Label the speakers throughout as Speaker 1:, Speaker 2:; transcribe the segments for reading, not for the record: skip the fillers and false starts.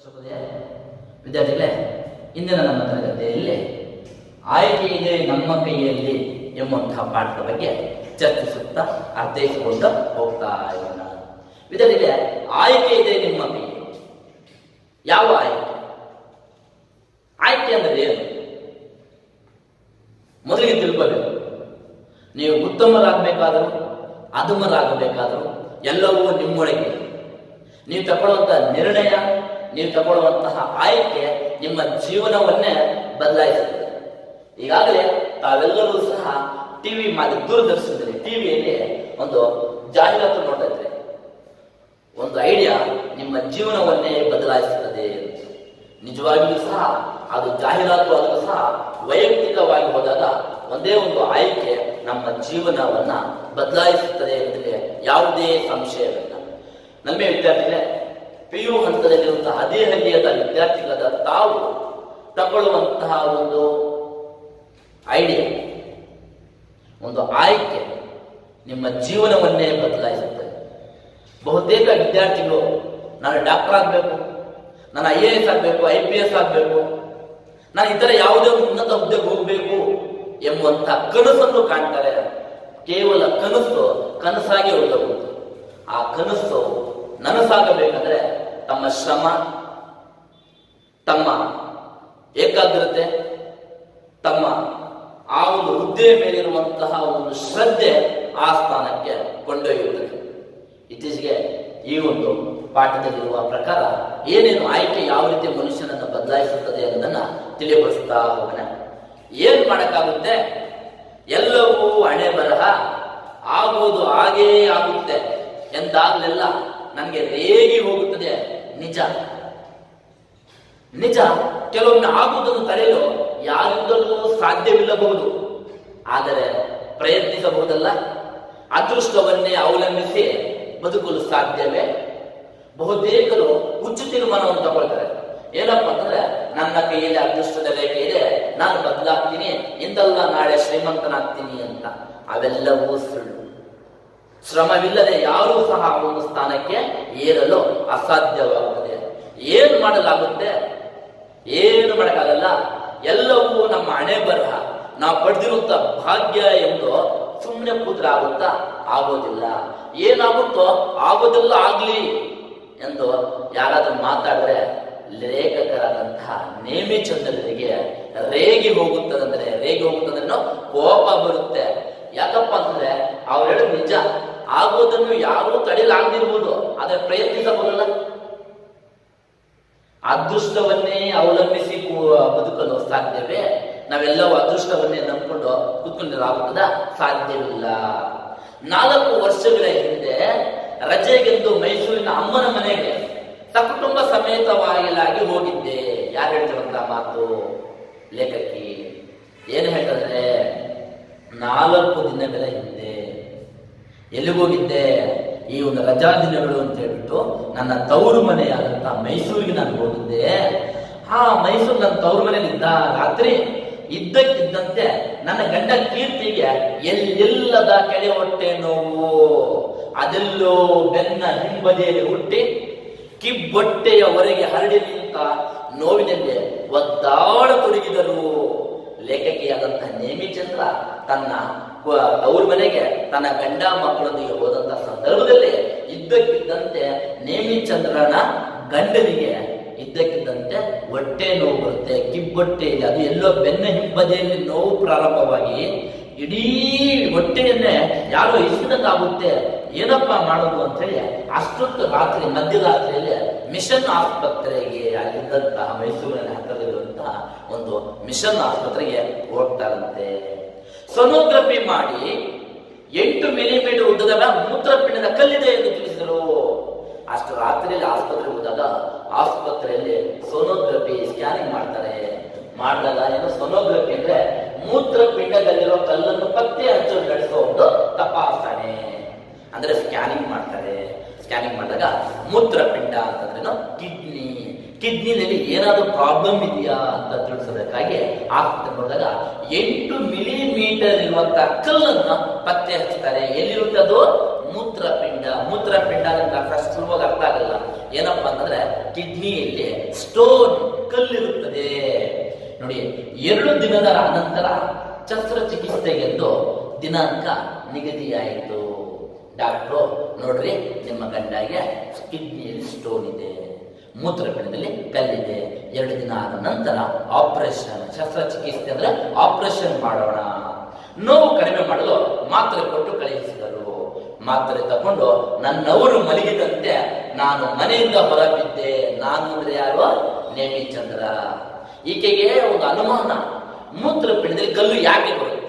Speaker 1: ಸ್ಪಷ್ಟಪದೆಯೇ? ವಿದ್ಯಾರ್ಥಿಗಳೇ, ಇಂದಿನ ನಮ್ಮ ತರಗತಿಯಲ್ಲಿ ಆಯ್ಕೆ ಇದೆ ನಮ್ಮ ಕೈಯಲ್ಲಿ ಎಂಬಂತಹ ಪಾಠದ ಬಗ್ಗೆ ಚರ್ಚಿಸುತ್ತಾ ಅರ್ಥೈಸಿಕೊಂಡು ಹೋಗ್ತಾ ಇರೋಣ. ವಿದ್ಯಾರ್ಥಿಗಳೇ, ಆಯ್ಕೆ ಇದೆ ನಿಮ್ಮ ಕೈಯಲ್ಲಿ. ಯಾವ ಆಯ್ಕೆ? ಆಯ್ಕೆ ಅಂದರೆ ಏನು? ಮೊದಲಿಗೆ ತಿಳ್ಕೋಬೇಕು. ನೀವು ಉತ್ತಮರಾಗಬೇಕಾದರೂ ಅಧಮರಾಗಬೇಕಾದರೂ ಎಲ್ಲವೂ ನಿಮ್ಮೊಳಗೆ. ನೀವು ತಗೊಳ್ಳುವಂತಹ ನಿರ್ಣಯ, ನೀವು ತಗೊಳ್ಳುವಂತಹ ಆಯ್ಕೆ ನಿಮ್ಮ ಜೀವನವನ್ನೇ ಬದಲಾಯಿಸುತ್ತದೆ. ಈಗಾಗಲೇ ತಾವೆಲ್ಲರೂ ಸಹ ಟಿವಿ ದೂರದರ್ಶನದಲ್ಲಿ ಟಿವಿಯಲ್ಲಿ ಒಂದು ಜಾಹೀರಾತು ನೋಡ್ತಾ ಇದ್ರೆ, ಒಂದು ಐಡಿಯಾ ನಿಮ್ಮ ಜೀವನವನ್ನೇ ಬದಲಾಯಿಸುತ್ತದೆ. ನಿಜವಾಗಿಯೂ ಸಹ ಅದು ಜಾಹೀರಾತು ಆದರೂ ಸಹ ವೈಯಕ್ತಿಕವಾಗಿ ಹೋದಾಗ ಒಂದೇ ಒಂದು ಆಯ್ಕೆ ನಮ್ಮ ಜೀವನವನ್ನ ಬದಲಾಯಿಸುತ್ತದೆ ಎಂದರೆ ಯಾವುದೇ ಸಂಶಯವಿಲ್ಲ. ನಮ್ಮ ವಿದ್ಯಾರ್ಥಿಗಳೇ, PU ಹಂತದಲ್ಲಿರುವಂತಹ ಹದಿಹರೆಯದ ವಿದ್ಯಾರ್ಥಿಗಳಾದ ತಾವು ತಗೊಳ್ಳುವಂತಹ ಒಂದು ಐಡಿಯಾ, ಒಂದು ಆಯ್ಕೆ ನಿಮ್ಮ ಜೀವನವನ್ನೇ ಬದಲಾಯಿಸುತ್ತದೆ. ಬಹುತೇಕ ವಿದ್ಯಾರ್ಥಿಗಳು ನಾನು ಡಾಕ್ಟರ್ ಆಗಬೇಕು, ನಾನು IAS ಆಗಬೇಕು, IPS ಆಗಬೇಕು, ನಾನು ಇತರ ಯಾವುದೇ ಉನ್ನತ ಹುದ್ದೆಗೆ ಹೋಗಬೇಕು ಎಂಬುವಂತಹ ಕನಸನ್ನು ಕಾಣ್ತಾರೆ. ಕೇವಲ ಕನಸು ಕನಸಾಗಿ ಉಳಿದಬಹುದು. ಆ ಕನಸು ನನಸಾಗಬೇಕಾದ್ರೆ ತಮ್ಮ ಶ್ರಮ, ತಮ್ಮ ಏಕಾಗ್ರತೆ, ತಮ್ಮ ಆ ಒಂದು ಹುದ್ದೆಯ ಮೇಲಿರುವಂತಹ ಒಂದು ಶ್ರದ್ಧೆ ಆ ಸ್ಥಾನಕ್ಕೆ ಕೊಂಡೊಯ್ಯುತ್ತದೆ. ಇತ್ತೀಚೆಗೆ ಈ ಒಂದು ಪಾಠದಲ್ಲಿರುವ ಪ್ರಕಾರ ಏನೇನು ಆಯ್ಕೆ ಯಾವ ರೀತಿ ಮನುಷ್ಯನನ್ನು ಬದಲಾಯಿಸುತ್ತದೆ ಅನ್ನೋದನ್ನ ತಿಳಿಪಡಿಸ್ತಾ ಹೋಗೋಣ. ಏನ್ ಮಾಡಕ್ಕಾಗುತ್ತೆ? ಎಲ್ಲವೂ ಹಣೆ ಬರಹ, ಆಗೋದು ಹಾಗೇ ಆಗುತ್ತೆ ಎಂದಾಗಲೆಲ್ಲ ನನಗೆ ರೇಗಿ ಹೋಗುತ್ತದೆ. ನಿಜ ನಿಜ. ಕೆಲವೊಮ್ಮೆ ಆಗುವುದನ್ನು ತಡೆಯಲು ಯಾರಿಂದಲೂ ಸಾಧ್ಯವಿಲ್ಲಬಹುದು, ಆದರೆ ಪ್ರಯತ್ನಿಸಬಹುದಲ್ಲ. ಅದೃಷ್ಟವನ್ನೇ ಅವಲಂಬಿಸಿ ಬದುಕಲು ಸಾಧ್ಯವೇ? ಬಹುತೇಕರು ಹುಚ್ಚು ತೀರ್ಮಾನವನ್ನು ತಗೊಳ್ತಾರೆ. ಏನಪ್ಪಾ ಅಂತಂದ್ರೆ, ನನ್ನ ಕೈಯಲ್ಲಿ ಅದೃಷ್ಟದ ರೇಖೆ ಇದೆ, ನಾನು ಬದಲಾಗ್ತೀನಿ, ಇಂದಲ್ಲ ನಾಳೆ ಶ್ರೀಮಂತನಾಗ್ತೀನಿ ಅಂತ. ಅವೆಲ್ಲವೂ ಸುಳ್ಳು. ಶ್ರಮವಿಲ್ಲದೆ ಯಾರೂ ಸಹ ಒಂದು ಸ್ಥಾನಕ್ಕೆ ಏರಲು ಅಸಾಧ್ಯವಾಗುತ್ತದೆ. ಏನು ಮಾಡಲಾಗುತ್ತೆ? ಏನು ಮಾಡಕ್ಕಾಗಲ್ಲ. ಎಲ್ಲವೂ ನಮ್ಮ ಹಣೆ ಬರಹ, ನಾವು ಪಡೆದಿರುವಂತ ಭಾಗ್ಯ ಎಂದು ಸುಮ್ಮನೆ ಕೂತ್ರೆ ಆಗುತ್ತಾ? ಆಗೋದಿಲ್ಲ. ಏನಾಗುತ್ತೋ ಆಗೋದಿಲ್ಲ ಆಗ್ಲಿ ಎಂದು ಯಾರಾದ್ರೂ ಮಾತಾಡಿದ್ರೆ ಲೇಖಕರಾದಂತಹ ನೇಮಿಚಂದ್ರರಿಗೆ ರೇಗಿ ಹೋಗುತ್ತದಂದ್ರೆ ಕೋಪ ಬರುತ್ತೆ. ಯಾಕಪ್ಪ ಅಂತಂದ್ರೆ ಅವ್ರು ಹೇಳೋದು ನಿಜ. ಆಗೋದನ್ನು ಯಾರೂ ತಡೆಯಲಾಗದಿರ್ಬೋದು, ಆದ್ರೆ ಪ್ರಯತ್ನಿಸಬಹುದಲ್ಲ. ಅದೃಷ್ಟವನ್ನೇ ಅವಲಂಬಿಸಿ ಬದುಕಲು ಸಾಧ್ಯವೇ? ನಾವೆಲ್ಲವೂ ಅದೃಷ್ಟವನ್ನೇ ನಂಬಿಕೊಂಡು ಕೂತ್ಕೊಂಡಿರಾಗುತ್ತದ? ಸಾಧ್ಯವಿಲ್ಲ. 4 ವರ್ಷಗಳ ಹಿಂದೆ ರಜೆಗೆಂದು ಮೈಸೂರಿನ ಅಮ್ಮನ ಮನೆಗೆ ಸಕುಟುಂಬ ಸಮೇತವಾಗಿ ಹೋಗಿದ್ದೆ. ಯಾರು ಹೇಳ್ತಿರುವಂತ ಮಾತು? ಲೇಖಕಿ. ಏನು ಹೇಳ್ತಾರೆ? 4 ದಿನಗಳ ಹಿಂದೆ. ಎಲ್ಲಿಗೋಗಿದ್ದೆ? ಈ ಒಂದು ರಜಾ ದಿನಗಳು ಅಂತ ಹೇಳ್ಬಿಟ್ಟು ನನ್ನ ತವರು ಮನೆಯಾದಂತಹ ಮೈಸೂರಿಗೆ ನಾನು ಹೋಗಿದ್ದೆ. ಮೈಸೂರು ನನ್ನ ತವರು ಮನೆಯಲ್ಲಿ ಇದ್ದ ರಾತ್ರಿ ಇದ್ದಕ್ಕಿದ್ದಂತೆ ನನ್ನ ಗಂಡ ಕೀರ್ತಿಗೆ ಎಲ್ಲೆಲ್ಲದ ಕೆಳೆ ಹೊಟ್ಟೆ ನೋವು, ಅದೆಲ್ಲೋ ಬೆನ್ನ ಹಿಂಬದಿಯಲ್ಲಿ ಹುಟ್ಟಿ ಕಿಬ್ಬೊಟ್ಟೆಯವರೆಗೆ ಹರಡಿ ನಿಂತ ನೋವಿನಲ್ಲಿ ಒದ್ದಾಡತೊಡಗಿದರು. ಲೇಖಕಿಯಾದಂತಹ ನೇಮಿಚಂದ್ರ ತನ್ನ ಅವ್ರ ಮನೆಗೆ ತನ್ನ ಗಂಡ ಮಕ್ಕಳೊಂದಿಗೆ ಹೋದಂತಹ ಸಂದರ್ಭದಲ್ಲಿ ಇದ್ದಕ್ಕಿದ್ದಂತೆ ನೇಮಿಚಂದ್ರನ ಗಂಡನಿಗೆ ಇದ್ದಕ್ಕಿದ್ದಂತೆ ಹೊಟ್ಟೆ ನೋವು ಬರುತ್ತೆ. ಕಿಬ್ಬೊಟ್ಟೆಯಲ್ಲಿ, ಅದು ಎಲ್ಲೋ ಬೆನ್ನ ಹಿಂಬದಿಯಲ್ಲಿ ನೋವು ಪ್ರಾರಂಭವಾಗಿ ಇಡೀ ಹೊಟ್ಟೆಯನ್ನೇ ಯಾರೋ ಇಸಿದಂತಾಗುತ್ತೆ. ಏನಪ್ಪಾ ಮಾಡೋದು ಅಂತ ಹೇಳಿ ಅಷ್ಟೊತ್ತು ರಾತ್ರಿ, ಮಧ್ಯರಾತ್ರಿಯಲ್ಲಿ ಮಿಷನ್ ಆಸ್ಪತ್ರೆಗೆ, ಅಲ್ಲಿದ್ದಂತಹ ಮೈಸೂರಿನ ಹತ್ತಿರದಲ್ಲಿರುವಂತಹ ಒಂದು ಮಿಷನ್ ಆಸ್ಪತ್ರೆಗೆ ಹೋಗ್ತಾರಂತೆ. ಸೋನೋಗ್ರಫಿ ಮಾಡಿ 8 ಮಿಲಿಮೀಟರ್ ಉದ್ದದ ಮೂತ್ರಪಿಂಡದ ಕಲ್ಲಿದೆ ಎಂದು ತಿಳಿಸಿದರು. ಅಷ್ಟು ರಾತ್ರಿಯಲ್ಲಿ ಆಸ್ಪತ್ರೆಗೆ ಹೋದಾಗ ಆಸ್ಪತ್ರೆಯಲ್ಲಿ ಸೋನೋಗ್ರಫಿ ಸ್ಕ್ಯಾನಿಂಗ್ ಮಾಡ್ತಾರೆ. ಮಾಡಿದಾಗ ಏನು ಸೋನೋಗ್ರಫಿ ಅಂದ್ರೆ ಮೂತ್ರಪಿಂಡದಲ್ಲಿರೋ ಕಲ್ಲನ್ನು ಪತ್ತೆ ಹಚ್ಚಲು ನಡೆಸುವ ಒಂದು ತಪಾಸಣೆ, ಅಂದ್ರೆ ಸ್ಕ್ಯಾನಿಂಗ್ ಮಾಡ್ತಾರೆ. ಸ್ಕ್ಯಾನಿಂಗ್ ಮಾಡಿದಾಗ ಮೂತ್ರಪಿಂಡ ಅಂತಂದ್ರೆ ಕಿಡ್ನಿನಲ್ಲಿ ಏನಾದ್ರೂ ಪ್ರಾಬ್ಲಮ್ ಇದೆಯಾ ಅಂತ ತಿಳಿಸೋದಕ್ಕಾಗಿ ಆಸ್ಪತ್ರೆ ಹೋದಾಗ 8 ಮಿಲಿಮೀಟರ್ ಇರುವಂತಹ ಕಲ್ಲನ್ನು ಪತ್ತೆ ಹಚ್ತಾರೆ. ಎಲ್ಲಿರುತ್ತೆ ಅದು? ಮೂತ್ರಪಿಂಡ ಅಂದ್ರೆ ಸುಲಭವಾಗಿ ಅರ್ಥ ಆಗಲ್ಲ. ಏನಪ್ಪಾ ಅಂತಂದ್ರೆ ಕಿಡ್ನಿಯಲ್ಲಿ ಸ್ಟೋನ್ ಕಲ್ಲಿರುತ್ತದೆ ನೋಡಿ. 2 ದಿನದ ಅನಂತರ ಶಸ್ತ್ರಚಿಕಿತ್ಸೆಗೆಂದು ದಿನಾಂಕ ನಿಗದಿಯಾಯಿತು. ಡಾಕ್ಟ್ರು ನೋಡ್ರಿ, ನಿಮ್ಮ ಗಂಡಗೆ ಕಿಡ್ನಿಯಲ್ಲಿ ಸ್ಟೋನ್ ಇದೆ, ಮೂತ್ರಪಿಂಡದಲ್ಲಿ ಕಲ್ಲಿದೆ, 2 ದಿನ ಆದ ನಂತರ ಆಪರೇಷನ್, ಶಸ್ತ್ರಚಿಕಿತ್ಸೆ ಅಂದ್ರೆ ಆಪರೇಷನ್ ಮಾಡೋಣ, ನೋವು ಕಡಿಮೆ ಮಾಡಲು ಮಾತ್ರೆ ಕೊಟ್ಟು ಕಳುಹಿಸಿದರು. ಮಾತ್ರೆ ತಗೊಂಡು ನನ್ನವರು ಮಲಗಿದಂತೆ ನಾನು ಮನೆಯಿಂದ ಹೊರಬಿದ್ದೆ. ನಾನು ಅಂದ್ರೆ ಯಾರು? ನೇಮಿಚಂದ್ರ. ಈಕೆಗೆ ಒಂದು ಅನುಮಾನ, ಮೂತ್ರಪಿಂಡದಲ್ಲಿ ಕಲ್ಲು ಯಾಕೆ ಬರುತ್ತೆ,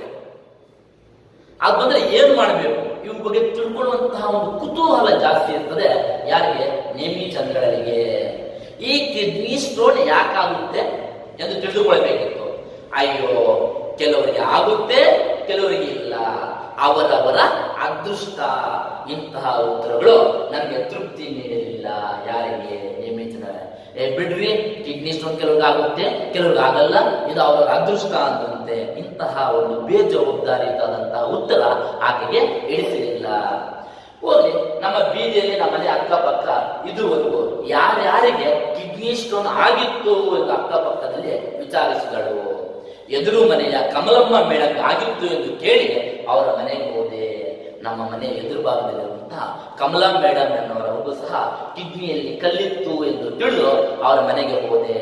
Speaker 1: ಅದು ಬಂದ್ರೆ ಏನ್ ಮಾಡಬೇಕು, ಇವ್ರ ಬಗ್ಗೆ ತಿಳ್ಕೊಳ್ಳುವಂತಹ ಒಂದು ಕುತೂಹಲ ಜಾಸ್ತಿ ಇರ್ತದೆ. ಯಾರಿಗೆ? ನೇಮಿಚಂದ್ರಳಿಗೆ. ಈ ಕಿಡ್ನಿ ಸ್ಟೋನ್ ಯಾಕಾಗುತ್ತೆ ಎಂದು ತಿಳಿದುಕೊಳ್ಬೇಕಿತ್ತು. ಅಯ್ಯೋ, ಕೆಲವರಿಗೆ ಆಗುತ್ತೆ, ಕೆಲವರಿಗೆ ಇಲ್ಲ, ಅವರವರ ಅದೃಷ್ಟ. ಇಂತಹ ಉತ್ತರಗಳು ನನಗೆ ತೃಪ್ತಿ ನೀಡಲಿಲ್ಲ. ಯಾರಿಗೆ? ನೇಮಿಚಂದ್ರ. ಬಿಡ್ರಿ, ಕಿಡ್ನಿ ಸ್ಟೋನ್ ಕೆಲವ್ರಿಗೆ ಆಗುತ್ತೆ, ಕೆಲವ್ರಿಗೆ ಆಗಲ್ಲ, ಇದು ಅವರ ಅದೃಷ್ಟ ಅಂತಂತೆ. ಇಂತಹ ಒಂದು ಬೇಜವಾಬ್ದಾರಿಯಾದಂತಹ ಉತ್ತರ ಆಕೆಗೆ ಇಳಿಸಲಿಲ್ಲ. ಹೋಗ್ಲಿ, ನಮ್ಮ ಬೀದಿಯಲ್ಲಿ ನಮ್ಮ ಮನೆ ಅಕ್ಕಪಕ್ಕ ಇದುವರೆಗೂ ಯಾರ್ಯಾರಿಗೆ ಕಿಡ್ನಿ ಸ್ಟೋನ್ ಆಗಿತ್ತು ಎಂದು ಅಕ್ಕಪಕ್ಕದಲ್ಲಿ ವಿಚಾರಿಸಿದಳು. ಎದುರು ಮನೆಯ ಕಮಲಮ್ಮ ಮೇಡಮ್ ಆಗಿತ್ತು ಎಂದು ಕೇಳಿ ಅವರ ಮನೆಗೆ ಹೋದೆ. ನಮ್ಮ ಮನೆ ಎದುರು ಭಾಗದಲ್ಲಿರುವಂತಹ ಕಮಲಾ ಮೇಡಮ್ ಎನ್ನುವರವರಿಗೂ ಸಹ ಕಿಡ್ನಿಯಲ್ಲಿ ಕಲ್ಲಿತ್ತು ಎಂದು ತಿಳಿದು ಅವರ ಮನೆಗೆ ಹೋದೆ.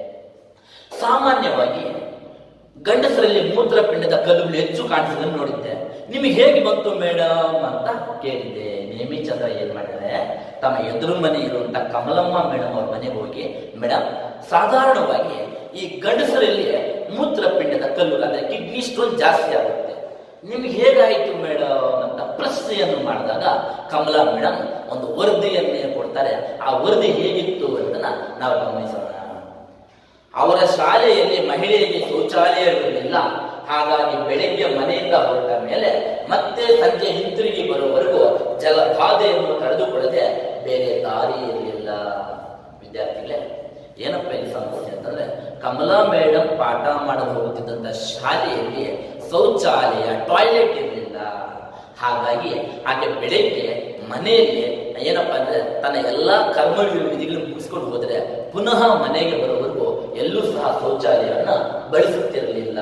Speaker 1: ಸಾಮಾನ್ಯವಾಗಿ ಗಂಡಸರಲ್ಲಿ ಮೂತ್ರಪಿಂಡದ ಕಲ್ಲುಗಳು ಹೆಚ್ಚು ಕಾಣಿಸುವುದನ್ನು ನೋಡಿದ್ದೆ. ನಿಮಗೆ ಹೇಗೆ ಬಂತು ಮೇಡಮ್ ಅಂತ ಕೇಳಿದ್ದೆ. ನೇಮಿಚಂದ್ರ ಏನ್ ಮಾಡಿದ್ರೆ, ತಮ್ಮ ಎದುರು ಮನೆ ಇರುವಂತಹ ಕಮಲಮ್ಮ ಮೇಡಮ್ ಅವ್ರ ಮನೆಗೆ ಹೋಗಿ, ಮೇಡಮ್, ಸಾಧಾರಣವಾಗಿ ಈ ಗಂಡಸರಲ್ಲಿ ಮೂತ್ರಪಿಂಡದ ಕಲ್ಲು ಅಂದ್ರೆ ಕಿಡ್ನಿ ಸ್ಟೋನ್ ಜಾಸ್ತಿ ಆಗುತ್ತೆ, ನಿಮ್ಗೆ ಹೇಗಾಯಿತು ಮೇಡಮ್ ಅಂತ ಪ್ರಶ್ನೆಯನ್ನು ಮಾಡಿದಾಗ ಕಮಲಾ ಮೇಡಮ್ ಒಂದು ವರದಿಯನ್ನೇ ಕೊಡ್ತಾರೆ. ಆ ವರದಿ ಹೇಗಿತ್ತು ಅಂತ ನಾವು ಗಮನಿಸೋಣ. ಅವರ ಶಾಲೆಯಲ್ಲಿ ಮಹಿಳೆಯರಿಗೆ ಶೌಚಾಲಯವಿರಲಿಲ್ಲ. ಹಾಗಾಗಿ ಬೆಳಗ್ಗೆ ಮನೆಯಿಂದ ಹೊರಟ ಮೇಲೆ ಮತ್ತೆ ಸಂಜೆ ಹಿಂತಿರುಗಿ ಬರುವವರೆಗೂ ಜಲಬಾಧೆಯನ್ನು ತಡೆದುಕೊಳ್ಳದೆ ಬೇರೆ ದಾರಿ ಇರಲಿಲ್ಲ. ವಿದ್ಯಾರ್ಥಿಗಳೇ, ಏನಪ್ಪ ಈ ಸಮಸ್ಯೆ ಅಂತಂದ್ರೆ, ಕಮಲಾ ಮೇಡಮ್ ಪಾಠ ಮಾಡಲು ಹೋಗುತ್ತಿದ್ದಂತ ಶಾಲೆಯಲ್ಲಿ ಶೌಚಾಲಯ, ಟಾಯ್ಲೆಟ್ ಇರಲಿಲ್ಲ. ಹಾಗಾಗಿ ಆಕೆ ಬೆಳಗ್ಗೆ ಮನೆಯಲ್ಲಿ ಏನಪ್ಪಾ ಅಂದ್ರೆ ತನ್ನ ಎಲ್ಲಾ ವಿಧಿಗಳು ಮುಗಿಸ್ಕೊಂಡು ಹೋದ್ರೆ ಪುನಃ ಮನೆಗೆ ಬರುವವರೆಗೂ ಎಲ್ಲೂ ಸಹ ಶೌಚಾಲಯವನ್ನ ಬಳಸುತ್ತಿರಲಿಲ್ಲ.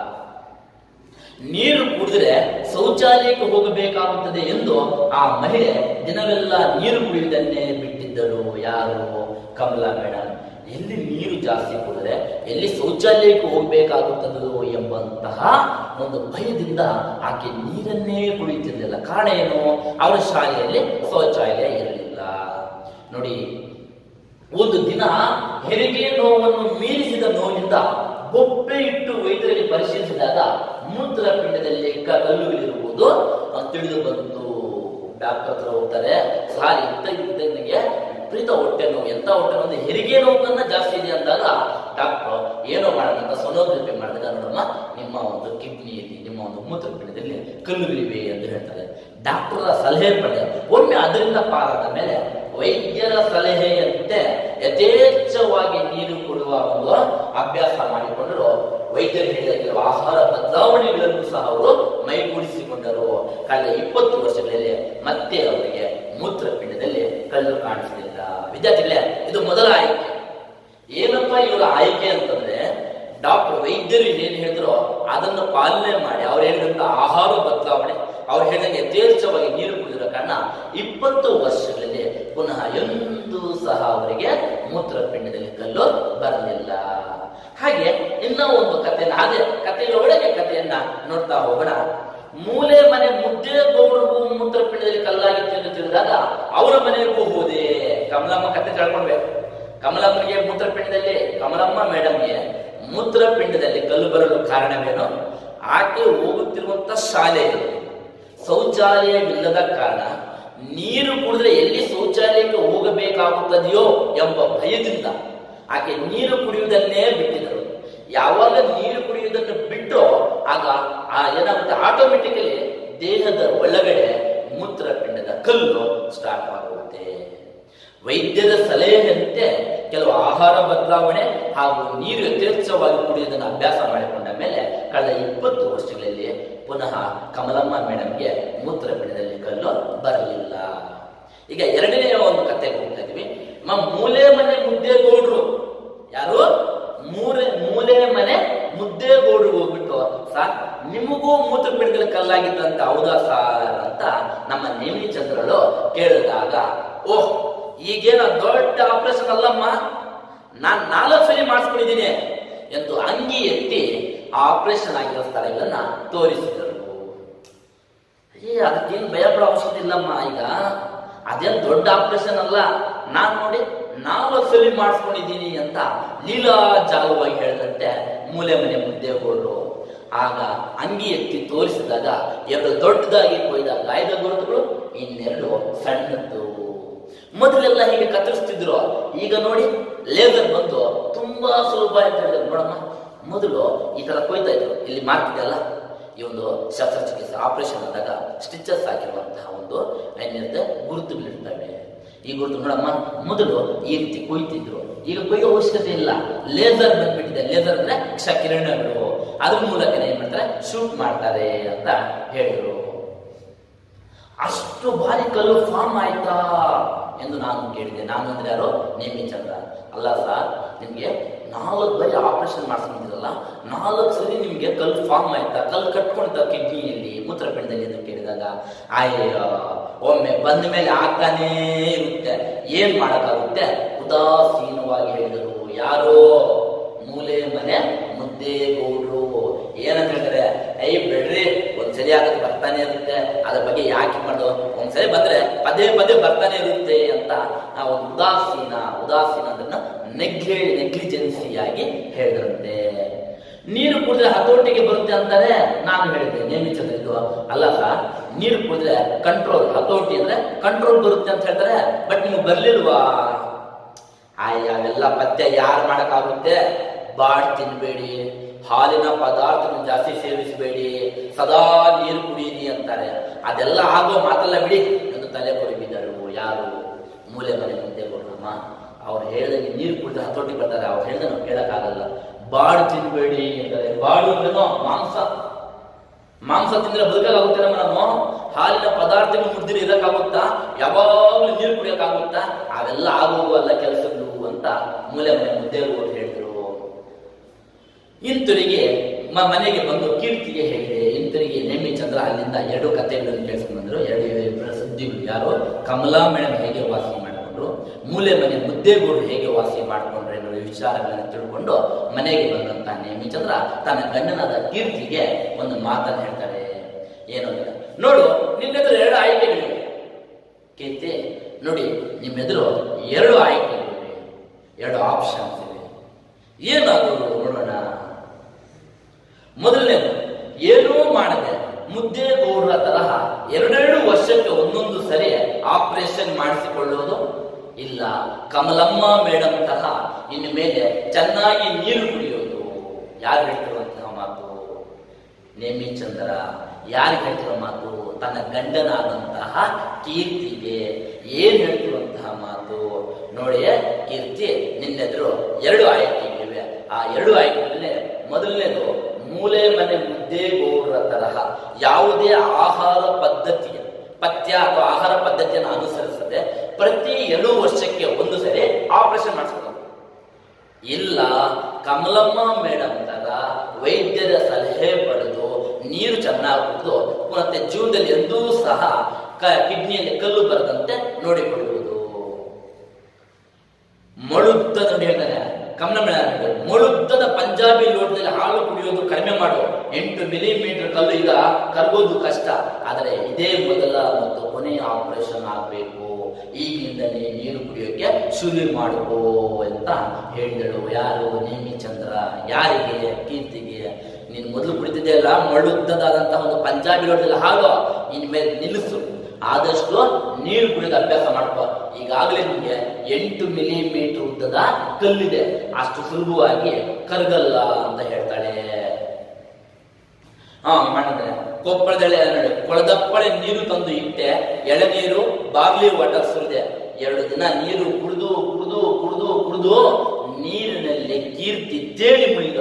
Speaker 1: ನೀರು ಕುಡಿದ್ರೆ ಶೌಚಾಲಯಕ್ಕೆ ಹೋಗಬೇಕಾಗುತ್ತದೆ ಎಂದು ಆ ಮಹಿಳೆ ದಿನವೆಲ್ಲ ನೀರು ಕುಡಿಯುವುದನ್ನೇ ಬಿಟ್ಟಿದ್ದರು. ಯಾರು? ಕಮಲಾ ಮೇಡಮ್. ಎಲ್ಲಿ ನೀರು ಜಾಸ್ತಿ ಕುಡಿದ್ರೆ ಎಲ್ಲಿ ಶೌಚಾಲಯಕ್ಕೆ ಹೋಗ್ಬೇಕಾಗುತ್ತದೋ ಎಂಬಂತಹ ಒಂದು ಭಯದಿಂದ ಆಕೆ ನೀರನ್ನೇ ಕುಡಿಯುತ್ತಿರಲಿಲ್ಲ. ಕಾರಣ ಏನು? ಅವರ ಶಾಲೆಯಲ್ಲಿ ಶೌಚಾಲಯ ಇರಲಿಲ್ಲ. ನೋಡಿ, ಒಂದು ದಿನ ಹೆರಿಗೆ ನೋವನ್ನು ಮೀರಿಸಿದ ನೋವಿನಿಂದ ಬೊಬ್ಬೆ ಇಟ್ಟು ವೈದ್ಯರಲ್ಲಿ ಪರಿಶೀಲಿಸಿದಾಗ ಮೂತ್ರಪಿಂಡದಲ್ಲಿ ಕಲ್ಲುಗಳಿರುವುದು ತಿಳಿದು ಬಂತು. ಡಾಕ್ಟರ್ ಹತ್ರ ಹೋಗ್ತಾರೆ, ಸಾರ್ ನನಗೆ ವಿಪರೀತ ಹೊಟ್ಟೆ ನೋವು. ಎಂತ ಹೊಟ್ಟೆ ನೋವು? ಹೆರಿಗೆ ನೋವನ್ನ ಜಾಸ್ತಿ ಇದೆ ಅಂದಾಗ ಡಾಕ್ಟರ್ ಏನೋ ಮಾಡೋದಂತ ಸೊನೋಗ್ರಫಿ ಮಾಡಿದಾಗ, ನೋಡಮ್ಮ, ನಿಮ್ಮ ಒಂದು ಕಿಡ್ನಿಯಲ್ಲಿ, ನಿಮ್ಮ ಒಂದು ಮೂತ್ರಪಿಂಡದಲ್ಲಿ ಕಲ್ಲುಗಳಿವೆ ಎಂದು ಹೇಳ್ತಾರೆ. ಡಾಕ್ಟರ್ ಸಲಹೆ ಪಡೆದ ಒಮ್ಮೆ ಅದರಿಂದ ಪಾರಾದ ಮೇಲೆ ವೈದ್ಯರ ಸಲಹೆಯಂತೆ ಯಥೇಚ್ಛವಾಗಿ ನೀರು ಕುಡಿಯುವ ಒಂದು ಅಭ್ಯಾಸ ಮಾಡಿಕೊಂಡರು. ವೈದ್ಯರು ಹೇಳಿದ ಕೆಲವು ಆಹಾರ ಬದಲಾವಣೆಗಳನ್ನು ಸಹ ಅವರು ಮೈಗೂಡಿಸಿಕೊಂಡರು. ಕಳೆದ 20 ವರ್ಷಗಳಲ್ಲಿ ಮತ್ತೆ ಅವರಿಗೆ ಮೂತ್ರಪಿಂಡದಲ್ಲಿ ಕಲ್ಲು ಕಾಣಿಸಲಿಲ್ಲ. ವಿದ್ಯಾರ್ಥಿಗಳೇ, ಇದು ಮೊದಲ ಆಯ್ಕೆ. ಏನಪ್ಪಾ ಇವರ ಆಯ್ಕೆ ಅಂತಂದ್ರೆ, ಡಾಕ್ಟರ್ ವೈದ್ಯರು ಏನ್ ಹೇಳಿದ್ರು ಅದನ್ನು ಪಾಲನೆ ಮಾಡಿ, ಅವ್ರು ಹೇಳಿದಂತ ಆಹಾರ ಬದಲಾವಣೆ, ಅವ್ರು ಹೇಳಿದಂಗೆ ಯಥೇಚ್ಛವಾಗಿ ನೀರು ಕುಡಿದಿರೋ ಕಾರಣ 20 ವರ್ಷಗಳಲ್ಲಿ ಪುನಃ ಎಂದೂ ಸಹ ಅವರಿಗೆ ಮೂತ್ರಪಿಂಡದಲ್ಲಿ ಕಲ್ಲು ಬರಲಿಲ್ಲ. ಹಾಗೆ ಇನ್ನೂ ಒಂದು ಕಥೆಯನ್ನ, ಅದೇ ಕಥೆಯ ಒಳಗೆ ಕಥೆಯನ್ನ ನೋಡ್ತಾ ಹೋಗೋಣ. ಮೂಲೆ ಮನೆ ಮುದ್ದೆ ಗೌಡರಿಗೂ ಮೂತ್ರಪಿಂಡದಲ್ಲಿ ಕಲ್ಲಾಗಿತ್ತು ಎಂದು ತಿಳಿದಾಗ ಅವರ ಮನೆಗೂ ಹೋದೆ. ಕಮಲಮ್ಮ ಕಥೆ ತಿಳ್ಕೊಳ್ಬೇಕು. ಕಮಲಮ್ಮನಿಗೆ ಮೂತ್ರಪಿಂಡದಲ್ಲಿ, ಕಮಲಮ್ಮ ಮೇಡಮ್ಗೆ ಮೂತ್ರಪಿಂಡದಲ್ಲಿ ಕಲ್ಲು ಬರಲು ಕಾರಣವೇನು? ಆಕೆ ಹೋಗುತ್ತಿರುವಂತ ಶಾಲೆಯಲ್ಲಿ ಶೌಚಾಲಯವಿಲ್ಲದ ಕಾರಣ ನೀರು ಕುಡಿದ್ರೆ ಎಲ್ಲಿ ಶೌಚಾಲಯಕ್ಕೆ ಹೋಗಬೇಕಾಗುತ್ತದೆಯೋ ಎಂಬ ಭಯದಿಂದ ಆಕೆ ನೀರು ಕುಡಿಯುವುದನ್ನೇ ಬಿಟ್ಟಿದ್ದರು. ಯಾವಾಗ ನೀರು ಕುಡಿಯುವುದನ್ನು ಬಿಟ್ಟು ಆಗ ಏನಾಗುತ್ತೆ, ಆಟೋಮೆಟಿಕಲಿ ದೇಹದ ಒಳಗಡೆ ಮೂತ್ರಪಿಂಡದ ಕಲ್ಲು ಸ್ಟಾರ್ಟ್ ಆಗುತ್ತೆ. ವೈದ್ಯರ ಸಲಹೆಯಂತೆ ಕೆಲವು ಆಹಾರ ಬದಲಾವಣೆ ಹಾಗೂ ನೀರು ಯಥೇಚ್ಛವಾಗಿ ಕುಡಿಯುವುದನ್ನು ಅಭ್ಯಾಸ ಮಾಡಿಕೊಂಡ ಮೇಲೆ ಕಳೆದ 20 ವರ್ಷಗಳಲ್ಲಿ ಪುನಃ ಕಮಲಮ್ಮ ಮೇಡಮ್ಗೆ ಮೂತ್ರಪಿಂಡದಲ್ಲಿ ಕಲ್ಲು ಬರಲಿಲ್ಲ. ಈಗ ಎರಡನೇ ಒಂದು ಕಥೆಗೆ ಹೋಗ್ತಾ ಇದೀವಿ. ಮೂಲೆ ಮನೆ ಮುದ್ದೇಗೌಡ್ರು, ಯಾರು ಮೂಲೆ ಮನೆ ಮುದ್ದೇಗೌಡ್ರು ಹೋಗ್ಬಿಟ್ಟು, ಸಾರ್ ನಿಮಗೂ ಮೂತ್ರಪಿಂಡದಲ್ಲಿ ಕಲ್ಲಾಗಿದ್ದಂತ ಹೌದಾ ಸಾರ್ ಅಂತ ನಮ್ಮ ನೇಮಿಚಂದ್ರಳು ಕೇಳಿದಾಗ, ಓಹ್ ಈಗೇನ ದೊಡ್ಡ ಆಪರೇಷನ್ ಅಲ್ಲಮ್ಮ, ನಾನ್ 4 ಸರಿ ಮಾಡಿಸ್ಕೊಂಡಿದ್ದೀನಿ ಎಂದು ಅಂಗಿ ಎತ್ತಿ ಆಪರೇಷನ್ ಆಗಿರೋ ಸ್ಥಳಗಳನ್ನ ತೋರಿಸಿದರು. ಅದಕ್ಕೇನು ಭಯ ಪಡೋ ಅವಶ್ಯಕತೆ ಇಲ್ಲಮ್ಮ, ಈಗ ಅದೇನು ದೊಡ್ಡ ಆಪರೇಷನ್ ಅಲ್ಲ, ನಾನ್ ನೋಡಿ 4 ಸಲ ಮಾಡಿಸ್ಕೊಂಡಿದ್ದೀನಿ ಅಂತ ಲೀಲಾ ಜಾಗವಾಗಿ ಹೇಳಿದಂತೆ ಮೂಲೆ ಮನೆ ಮುದ್ದೇಗೌಡರು ಆಗ ಅಂಗಿ ಎತ್ತಿ ತೋರಿಸಿದಾಗ 2 ದೊಡ್ಡದಾಗಿ ಕೊಯ್ದ ಗಾಯದ ಗುರುತುಗಳು, ಇನ್ನೆರಡು ಸಣ್ಣದ್ದು. ಮೊದಲೆಲ್ಲ ಹೀಗೆ ಕತ್ತರಿಸ್ತಿದ್ರು, ಈಗ ನೋಡಿ ಲೇಸರ್ ಬಂದು ತುಂಬಾ ಸುಲಭ ಅಂತ ಹೇಳಿದ್ರು. ನೋಡಮ್ಮ, ಮೊದಲು ಈ ತರ ಕೊಯ್ತಾ ಇದ್ರು, ಇಲ್ಲಿ ಮಾಡ್ತಿದ್ದಲ್ಲ, ಈ ಒಂದು ಶಸ್ತ್ರಚಿಕಿತ್ಸೆ ಆಪರೇಷನ್ ಆದಾಗ ಸ್ಟಿಚಸ್ ಹಾಕಿರುವಂತಹ ಒಂದು ಏನಿರುತ್ತೆ ಗುರುತುಗಳಿರ್ತವೆ. ಈ ಗುರುತು ನೋಡಮ್ಮ, ಮೊದಲು ಈ ರೀತಿ ಕೊಯ್ತಿದ್ರು, ಈಗ ಕೊಯ್ಯೋ ಅವಶ್ಯಕತೆ ಇಲ್ಲ, ಲೇಸರ್ ಬಂದ್ಬಿಟ್ಟಿದೆ. ಲೇಸರ್ ಅಂದ್ರೆ ಕ್ಷಕಿರಣಗಳು, ಅದ್ರ ಮೂಲಕ ಏನ್ ಮಾಡ್ತಾರೆ, ಶೂಟ್ ಮಾಡ್ತಾರೆ ಅಂತ ಹೇಳಿದ್ರು. ಅಷ್ಟು ಭಾರಿ ಕಲ್ಲು ಫಾರ್ಮ್ ಆಯ್ತಾ ಎಂದು ನಾನು ಕೇಳಿದೆ. ನಾನು ಅಂದ್ರೆ ಯಾರು, ನೇಮಿಚಂದ್ರ. ಅಲ್ಲ ಸರ್, ನಿಮ್ಗೆ 4 ಬಾರಿ ಆಪರೇಷನ್ ಮಾಡಿಸ್ಕೊಂಡಿರಲ್ಲ, 4 ಸರಿ ನಿಮ್ಗೆ ಕಲ್ಲು ಫಾರ್ಮ್ ಆಯ್ತಾ, ಕಲ್ಲು ಕಟ್ಕೊಂತ ಕಿಡ್ನಿಯಲ್ಲಿ ಮೂತ್ರಪಿಂಡದಲ್ಲಿ ಎಂದು ಕೇಳಿದಾಗ, ಅಯ್ಯೋ ಒಮ್ಮೆ ಬಂದ ಮೇಲೆ ಆಗ್ತಾನೇ ಇರುತ್ತೆ, ಏನ್ ಮಾಡಕ್ಕಾಗುತ್ತೆ, ಉದಾಸೀನವಾಗಿ ಹೇಳಿದರು. ಯಾರೋ ಮೂಲೆ ಮನೆ ಮುದ್ದೇಗೌಡ್ರು ಏನಂತ ಹೇಳ್ತಾರೆ, ಬಿಡ್ರಿ, ಒಂದ್ಸರಿ ಆಗತ್ತೆ ಬರ್ತಾನೆ ಇರುತ್ತೆ, ಅದ್ರ ಬಗ್ಗೆ ಯಾಕೆ ಮಾಡೋದು, ಒಂದ್ಸರಿ ಬಂದ್ರೆ ಪದೇ ಪದೇ ಬರ್ತಾನೆ ಇರುತ್ತೆ ಅಂತ ಒಂದು ಉದಾಸೀನ ಅದನ್ನ ನೆಗ್ಲಿಜೆನ್ಸಿಯಾಗಿ ಹೇಳಿದ್ರಂತೆ. ನೀರು ಕುಡಿದ್ರೆ ಹತೋಟಿಗೆ ಬರುತ್ತೆ ಅಂತಾರೆ. ನಾನು ಹೇಳಿದ್ದೆ ನೇಮಿಚಂದ್ರ ಇದು ಅಲ್ಲ ಸರ್, ನೀರು ಕುಡಿದ್ರೆ ಕಂಟ್ರೋಲ್, ಹತೋಟಿ ಅಂದ್ರೆ ಕಂಟ್ರೋಲ್ ಬರುತ್ತೆ ಅಂತ ಹೇಳ್ತಾರೆ. ಬಟ್ ನಿಮ್ಗೆ ಬರ್ಲಿಲ್ವಾ? ಅವೆಲ್ಲ ಪಥ್ಯ ಯಾರು ಮಾಡಕ್ಕಾಗುತ್ತೆ? ಬಾಡ್ ತಿನ್ಬೇಡಿ, ಹಾಲಿನ ಪದಾರ್ಥವನ್ನು ಜಾಸ್ತಿ ಸೇವಿಸಬೇಡಿ, ಸದಾ ನೀರು ಕುಡಿಯಿರಿ ಅಂತಾರೆ. ಅದೆಲ್ಲ ಆಗೋ ಮಾತಲ್ಲ ಬಿಡಿ ಎಂದು ತಲೆ ಕೊಡಿಬಿದ್ದರು. ಯಾರು? ಮೂಲೆ ಮನೆ ಮುದ್ದೇಗೌಡರಮ್ಮ. ಅವ್ರು ಹೇಳಿದಂಗೆ ನೀರು ಕುಡಿದ್ರೆ ಹತೋಟಿ ಬರ್ತಾರೆ, ಅವ್ರು ಹೇಳಿದ ನಾವು ಕೇಳಕ್ಕಾಗಲ್ಲ. ಬಾಡು ತಿನ್ಬೇಡಿ ಅಂತಾರೆ. ಬಾಡು ಅಂದ್ರೇನೋ ಮಾಂಸ ತಿಂದ್ರೆ ಬದುಕಾಗುತ್ತೆ ನಾವು. ಹಾಲಿನ ಪದಾರ್ಥಗಳು ಮುದ್ದಿರಿ ಇರಕ್ಕಾಗುತ್ತಾ? ಯಾವಾಗಲೂ ನೀರು ಕುಡಿಯೋಕ್ಕಾಗುತ್ತಾ? ಅವೆಲ್ಲ ಆಗೋಗುವಲ್ಲ ಕೆಲಸಗಳು ಅಂತ ಮೂಲೆ ಮನೆ ಮುದ್ದೇಗೌಡರು ಹೇಳಿದ್ರು. ಇಂತರಿಗೆ ಮನೆಗೆ ಬಂದು ಕೀರ್ತಿಗೆ ಹೇಳಿದೆ. ಇಂತರಿಗೆ ನೇಮಿಚಂದ್ರ ಅಲ್ಲಿಂದ 2 ಕಥೆಗಳನ್ನು ಕೇಳಿಸ್ಕೊಂಡು ಬಂದ್ರು, 2 ಸುದ್ದಿಗಳು. ಯಾರು? ಕಮಲಾ ಮೇಡಮ್ ಹೇಗೆ ವಾಸಿ ಮಾಡಿಕೊಂಡ್ರು, ಮೂಲೆ ಮನೆ ಮುದ್ದೇಗೌಡರು ಹೇಗೆ ವಾಸಿ ಮಾಡಿಕೊಂಡ್ರು ಎನ್ನುವ ವಿಚಾರಗಳನ್ನು ತಿಳ್ಕೊಂಡು ಮನೆಗೆ ಬಂದಂತ ನೇಮಿಚಂದ್ರ ತನ್ನ ಗಂಡನಾದ ಕೀರ್ತಿಗೆ ಒಂದು ಮಾತನ್ನು ಹೇಳ್ತಾರೆ. ಏನು ಅಂದ್ರೆ, ನೋಡು ನಿನ್ನೆದುರು 2 ಆಯ್ಕೆಗಳಿವೆ ಕೀರ್ತಿ, ನೋಡಿ ನಿಮ್ಮೆದುರು 2 ಆಯ್ಕೆಗಳಿವೆ, 2 ಆಪ್ಷನ್ಸ್ ಇವೆ. ಏನಾದ್ರು ನೋಡೋಣ. ಮೊದಲನೇದು, ಏನೂ ಮಾಡದೆ ಮುದ್ದೇಗೌಡರ ತರಹ 2 ವರ್ಷಕ್ಕೆ ಒಂದೊಂದು ಸರಿ ಆಪರೇಷನ್ ಮಾಡಿಸಿಕೊಳ್ಳೋದು, ಇಲ್ಲ ಕಮಲಮ್ಮ ಮೇಡಮ್ ತರ ಇನ್ನು ಮೇಲೆ ಚೆನ್ನಾಗಿ ನೀರು ಕುಡಿಯೋದು. ಯಾರು ಹೇಳ್ತಿರುವಂತಹ ಮಾತು? ನೇಮಿಚಂದ್ರ. ಯಾರು ಹೇಳ್ತಿರೋ ಮಾತು? ತನ್ನ ಗಂಡನಾದಂತಹ ಕೀರ್ತಿಗೆ. ಏನ್ ಹೇಳ್ತಿರುವಂತಹ ಮಾತು ನೋಡಿ ಕೀರ್ತಿ, ನಿನ್ನೆದ್ರು 2 ಆಯ್ಕೆಗಳಿವೆ. ಆ 2 ಆಯ್ಕೆಗಳಲ್ಲಿ ಮೊದಲನೇದು, ಮೂಲೆ ಮನೆ ಮುದ್ದೇಗೌಡರ ತರಹ ಯಾವುದೇ ಆಹಾರ ಪದ್ಧತಿಯ ಪಥ್ಯ ಅಥವಾ ಆಹಾರ ಪದ್ಧತಿಯನ್ನು ಅನುಸರಿಸದೆ ಪ್ರತಿ 2 ವರ್ಷಕ್ಕೆ ಒಂದು ಸರಿ ಆಪರೇಷನ್ ಮಾಡಿಸ್ಕೊಳ್ಳೋದು. ಇಲ್ಲ ಕಮಲಮ್ಮ ಮೇಡಮ್ ತರ ವೈದ್ಯರ ಸಲಹೆ ಪಡೆದು ನೀರು ಚೆನ್ನಾಗಿ ಕುಡಿದು ಮತ್ತೆ ಜೀವನದಲ್ಲಿ ಎಂದೂ ಸಹ ಕಿಡ್ನಿಯಲ್ಲಿ ಕಲ್ಲು ಬರದಂತೆ ನೋಡಿಕೊಳ್ಳುವುದು. ಮಳುದ್ದದ ನೋಡಿ ಹೇಳ್ತಾರೆ ಕಮಲಮ್ಮ, ಮಳುದ್ದದ ಪಂಜಾಬಿ ಲೋಟದಲ್ಲಿ ಹಾಲು ಕುಡಿಯೋದು ಕಡಿಮೆ ಮಾಡು. 8 ಮಿಲಿಮೀಟರ್ ಕಲ್ಲು ಈಗ ಕರಗೋದು ಕಷ್ಟ, ಆದರೆ ಇದೇ ಮೊದಲ ಮತ್ತು ಕೊನೆಯ ಆಪರೇಷನ್ ಆಗಬೇಕು. ಈಗಿನಿಂದಲೇ ನೀರು ಕುಡಿಯೋಕೆ ಶುರು ಮಾಡಬೇಕು ಅಂತ ಹೇಳಿದಳು. ಯಾರು? ನೇಮಿಚಂದ್ರ. ಯಾರಿಗೆ? ಕೀರ್ತಿಗೆ. ನೀನು ಮೊದಲು ಕುಡಿತಿದ್ದೆ ಅಲ್ಲ ಮಳುದ್ದದಾದಂತಹ ಒಂದು ಪಂಜಾಬಿ ಲೋಟದಲ್ಲಿ ಹಾಲು, ಇನ್ಮೇಲೆ ನಿಲ್ಲಿಸು, ಆದಷ್ಟು ನೀರು ಕುಡಿಯೋದು ಅಭ್ಯಾಸ ಮಾಡ್ಕೋ. ಈಗಾಗಲೇ ನಿಮಗೆ 8 ಮಿಲಿಮೀಟರ್ ಉದ್ದದ ಕಲ್ಲಿದೆ, ಅಷ್ಟು ಸುಲಭವಾಗಿ ಕರಗಲ್ಲ ಅಂತ ಹೇಳ್ತಾಳೆ. ಮಾಡಿದ್ರೆ ಕೊಪ್ಪಳದಳೆ ನೋಡಿ, ಕೊಳದಪ್ಪಳೆ ನೀರು ತಂದು ಇಟ್ಟೆ, ಎಳೆನೀರು ಬಾಗ್ಲಿ ವಾಟರ್ ಸುರಿದೆ. 2 ದಿನ ನೀರು ಕುಡಿದು ಕುಡಿದು ಕುಡಿದು ಕುಡಿದು ನೀರಿನಲ್ಲಿ ಕೀರ್ತಿ ತೇಲಿ ಮುಳಿದರು.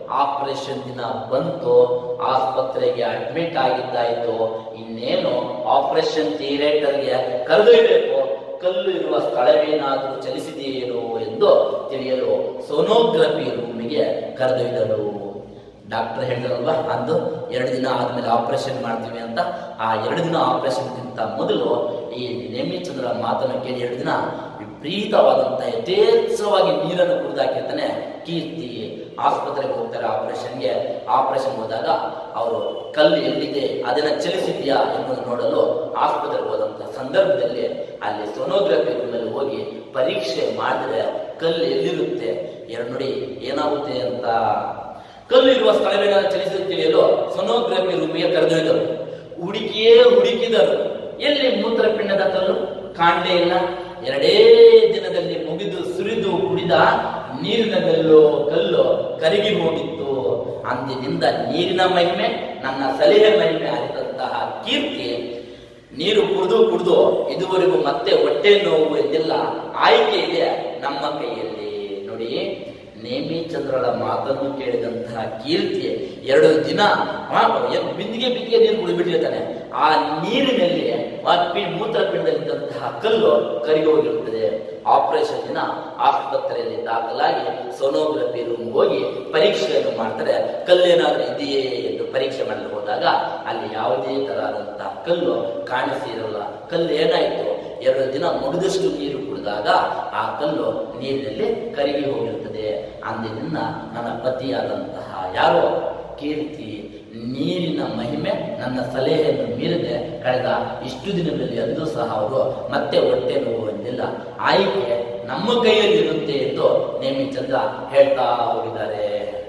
Speaker 1: ಆಪರೇಷನ್ ದಿನ ಬಂತು, ಆಸ್ಪತ್ರೆಗೆ ಅಡ್ಮಿಟ್ ಆಗಿದ್ದಾಯ್ತು. ಇನ್ನೇನು ಆಪರೇಷನ್ ಥಿಯೇಟರ್ಗೆ ಕರೆದೊಯ್ಬೇಕು. ಕಲ್ಲು ಇರುವ ಸ್ಥಳವೇನಾದರೂ ಚಲಿಸಿದೆಯೇನೋ ಎಂದು ತಿಳಿಯಲು ಸೋನೋಗ್ರಫಿ ರೂಮಿಗೆ ಕರೆದೊಯ್ದರು. ಡಾಕ್ಟರ್ ಹೇಳಿದ್ರಲ್ವಾ, ಅಂದು 2 ದಿನ ಆದ್ಮೇಲೆ ಆಪರೇಷನ್ ಮಾಡ್ತೀವಿ ಅಂತ. ಆ 2 ದಿನ ಆಪರೇಷನ್ಗಿಂತ ಮೊದಲು ಈ ನೇಮಿಚಂದ್ರ ಮಾತನ್ನು ಕೇಳಿ 2 ದಿನ ವಿಪರೀತವಾದಂತ ಯಥೇಚ್ಛವಾಗಿ ನೀರನ್ನು ಕುಡಿದಾಕಿರ್ತಾನೆ ಕೀರ್ತಿ. ಆಸ್ಪತ್ರೆಗೆ ಹೋಗ್ತಾರೆ ಆಪರೇಷನ್ಗೆ. ಆಪರೇಷನ್ ಹೋದಾಗ ಅವರು ಕಲ್ಲು ಎಲ್ಲಿದೆ, ಅದನ್ನ ಚಲಿಸಿದ್ಯಾ ಎನ್ನುವುದು ನೋಡಲು ಆಸ್ಪತ್ರೆಗೆ ಹೋದಂತ ಸಂದರ್ಭದಲ್ಲಿ ಅಲ್ಲಿ ಸೋನೋಗ್ರಫಿ ರೂಮಲ್ಲಿ ಹೋಗಿ ಪರೀಕ್ಷೆ ಮಾಡಿದ್ರೆ ಕಲ್ಲು ಎಲ್ಲಿರುತ್ತೆ, ಎರಡು ನೋಡಿ ಏನಾಗುತ್ತೆ ಅಂತ. ಕಲ್ಲು ಇರುವ ಸ್ಥಳವೇನಾದ್ರೂ ಚಲಿಸಿ ತಿಳಿಯಲು ಸೋನೋಗ್ರಫಿ ರೂಮಿಗೆ ಕರೆದೊಯ್ದರು. ಹುಡುಕಿದರು. ಎಲ್ಲಿ ಮೂತ್ರಪಿಂಡದ ಕಲ್ಲು ಕಾಣಲೇ ಇಲ್ಲ. 2 ದಿನದಲ್ಲಿ ಮುಗಿದು ಸುರಿದು ಕುಡಿದ ನೀರಿನ ಕಲ್ಲು ಕರಗಿ ಹೋಗಿತ್ತು. ಅಂದಿನಿಂದ ನೀರಿನ ಮಹಿಮೆ, ನನ್ನ ಸಲಹೆ ಮಹಿಮೆ ಆಗಿದ್ದಂತಹ ಕೀರ್ತಿ ನೀರು ಕುಡಿದು ಇದುವರೆಗೂ ಮತ್ತೆ ಹೊಟ್ಟೆ ನೋವು ಎಂದಿಲ್ಲ. ಆಯ್ಕೆ ಇದೆ ನಮ್ಮ ಕೈಯಲ್ಲಿ. ನೋಡಿ, ನೇಮಿಚಂದ್ರಳ ಮಾತನ್ನು ಕೇಳಿದಂತಹ ಕೀರ್ತಿ 2 ದಿನ ಬಿಂದಿಗೆ ನೀರು ಕುಡಿಬಿಟ್ಟಿರ್ತಾನೆ. ಆ ನೀರಿನಲ್ಲಿ ಮೂತ್ರಪಿಂಡದಲ್ಲಿದ್ದಂತಹ ಕಲ್ಲು ಕರಗಿ ಹೋಗಿರುತ್ತದೆ. ಆಪರೇಷನ್ ದಿನ ಆಸ್ಪತ್ರೆಯಲ್ಲಿ ದಾಖಲಾಗಿ ಸೋನೋಗ್ರಫಿ ರೂಮ್ ಹೋಗಿ ಪರೀಕ್ಷೆಯನ್ನು ಮಾಡ್ತಾರೆ. ಕಲ್ಲೇನಾದ್ರೂ ಇದೆಯೇ ಎಂದು ಪರೀಕ್ಷೆ ಮಾಡಲು ಹೋದಾಗ ಅಲ್ಲಿ ಯಾವುದೇ ತರಹದಂತಹ ಕಲ್ಲು ಕಾಣಿಸಿರಲ್ಲ. ಕಲ್ಲು ಏನಾಯ್ತು, 2 ದಿನ ಮುಗಿದಷ್ಟು ನೀರು ಕುಡಿದಾಗ ಆ ಕಲ್ಲು ನೀರಿನಲ್ಲಿ ಕರಗಿ ಹೋಗಿರುತ್ತದೆ. ಅಂದಿನಿಂದ ನನ್ನ ಪತಿಯಾದಂತಹ ಯಾರೋ ಕೀರ್ತಿ ನೀರಿನ ಮಹಿಮೆ ನನ್ನ ಸಲಹೆಯನ್ನು ಮೀರದೆ ಕಳೆದ ಇಷ್ಟು ದಿನಗಳಲ್ಲಿ ಅಂದು ಸಹ ಅವರು ಮತ್ತೆ ಹೊಟ್ಟೆ ನೋವು ಎಂದಿಲ್ಲ. ಆಯ್ಕೆ ನಮ್ಮ ಕೈಯಲ್ಲಿ ಇರುತ್ತೆ ಎಂದು ನೇಮಿಚಂದ್ರ ಹೇಳ್ತಾ ಹೋಗಿದ್ದಾರೆ.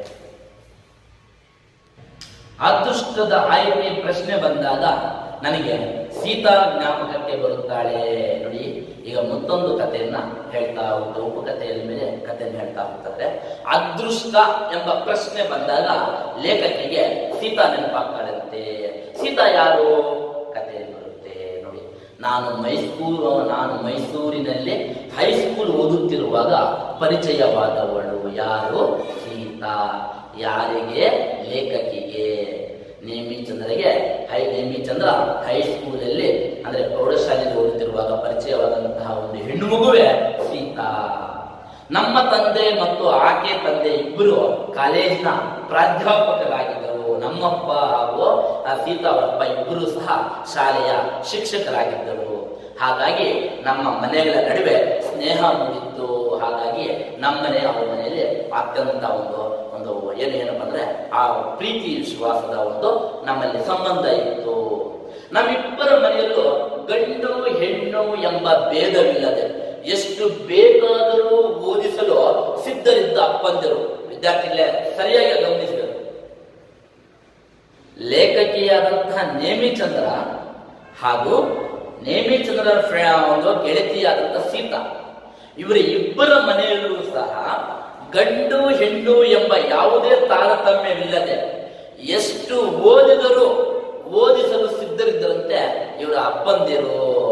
Speaker 1: ಅದೃಷ್ಟದ ಆಯ್ಕೆ ಪ್ರಶ್ನೆ ಬಂದಾಗ ನನಗೆ ಸೀತಾ ಜ್ಞಾಪಕಕ್ಕೆ ಬರುತ್ತಾಳೆ. ನೋಡಿ, ಈಗ ಮತ್ತೊಂದು ಕಥೆಯನ್ನ ಹೇಳ್ತಾ ಹೋಗ್ತಾ ಉಪಕಥೆಯ ಮೇಲೆ ಕಥೆಯನ್ನು ಹೇಳ್ತಾ ಹೋಗ್ತಾರೆ. ಅದೃಷ್ಟ ಎಂಬ ಪ್ರಶ್ನೆ ಬಂದಾಗ ಲೇಖಕಿಗೆ ಸೀತಾ ನೆನಪಾಗ್ತಾಳಂತೆ. ಸೀತಾ ಯಾರು ಕಥೆಯಲ್ಲಿ ಬರುತ್ತೆ ನೋಡಿ. ನಾನು ಮೈಸೂರಿನಲ್ಲಿ ಹೈಸ್ಕೂಲ್ ಓದುತ್ತಿರುವಾಗ ಪರಿಚಯವಾದವಳು ಯಾರು, ಸೀತಾ. ಯಾರಿಗೆ? ಲೇಖಕಿಗೆ. ನೇಮಿಚಂದ್ರ ಹೈಸ್ಕೂಲಲ್ಲಿ ಅಂದ್ರೆ ಪ್ರೌಢಶಾಲೆಯಲ್ಲಿ ಓದುತ್ತಿರುವಾಗ ಪರಿಚಯವಾದಂತಹ ಒಂದು ಹೆಣ್ಣು ಮಗುವೆ ಸೀತಾ. ನಮ್ಮ ತಂದೆ ಮತ್ತು ಆಕೆ ತಂದೆ ಇಬ್ಬರು ಕಾಲೇಜಿನ ಪ್ರಾಧ್ಯಾಪಕರಾಗಿದ್ದರು. ನಮ್ಮಪ್ಪ ಹಾಗೂ ಸೀತಾ ಅವರಪ್ಪ ಇಬ್ಬರು ಸಹ ಶಾಲೆಯ ಶಿಕ್ಷಕರಾಗಿದ್ದರು. ಹಾಗಾಗಿ ನಮ್ಮ ಮನೆಗಳ ನಡುವೆ ಸ್ನೇಹ ಮೂಡಿತ್ತು. ಹಾಗಾಗಿ ನಮ್ಮನೆ ಅವರ ಮನೆಯಲ್ಲಿ ಅತ್ಯಂತ ಒಂದು ಏನಪ್ಪ ಅಂದ್ರೆ ಆ ಪ್ರೀತಿ ವಿಶ್ವಾಸದ ಒಂದು ನಮ್ಮಲ್ಲಿ ಸಂಬಂಧ ಇತ್ತು. ನಮ್ಮಿಬ್ಬರ ಮನೆಯಲ್ಲೂ ಗಂಡು ಹೆಣ್ಣು ಎಂಬ ಭೇದವಿಲ್ಲದೆ ಎಷ್ಟು ಬೇಕಾದರೂ ಓದಿಸಲು ಸಿದ್ಧರಿದ್ದ ಅಪ್ಪಂದಿರು. ವಿದ್ಯಾರ್ಥಿಗಳೇ ಸರಿಯಾಗಿ ಗಮನಿಸಬೇಕು. ಲೇಖಕಿಯಾದಂತಹ ನೇಮಿಚಂದ್ರ ಹಾಗೂ ನೇಮಿಚಂದ್ರ ಒಂದು ಗೆಳತಿಯಾದಂತಹ ಸೀತಾ, ಇವರ ಇಬ್ಬರ ಮನೆಯಲ್ಲೂ ಸಹ ಗಂಡು ಹೆಣ್ಣು ಎಂಬ ಯಾವುದೇ ತಾರತಮ್ಯವಿಲ್ಲದೆ ಎಷ್ಟು ಓದಿದರೂ ಓದಿಸಲು ಸಿದ್ಧರಿದ್ದರಂತೆ ಇವರ ಅಪ್ಪಂದಿರು.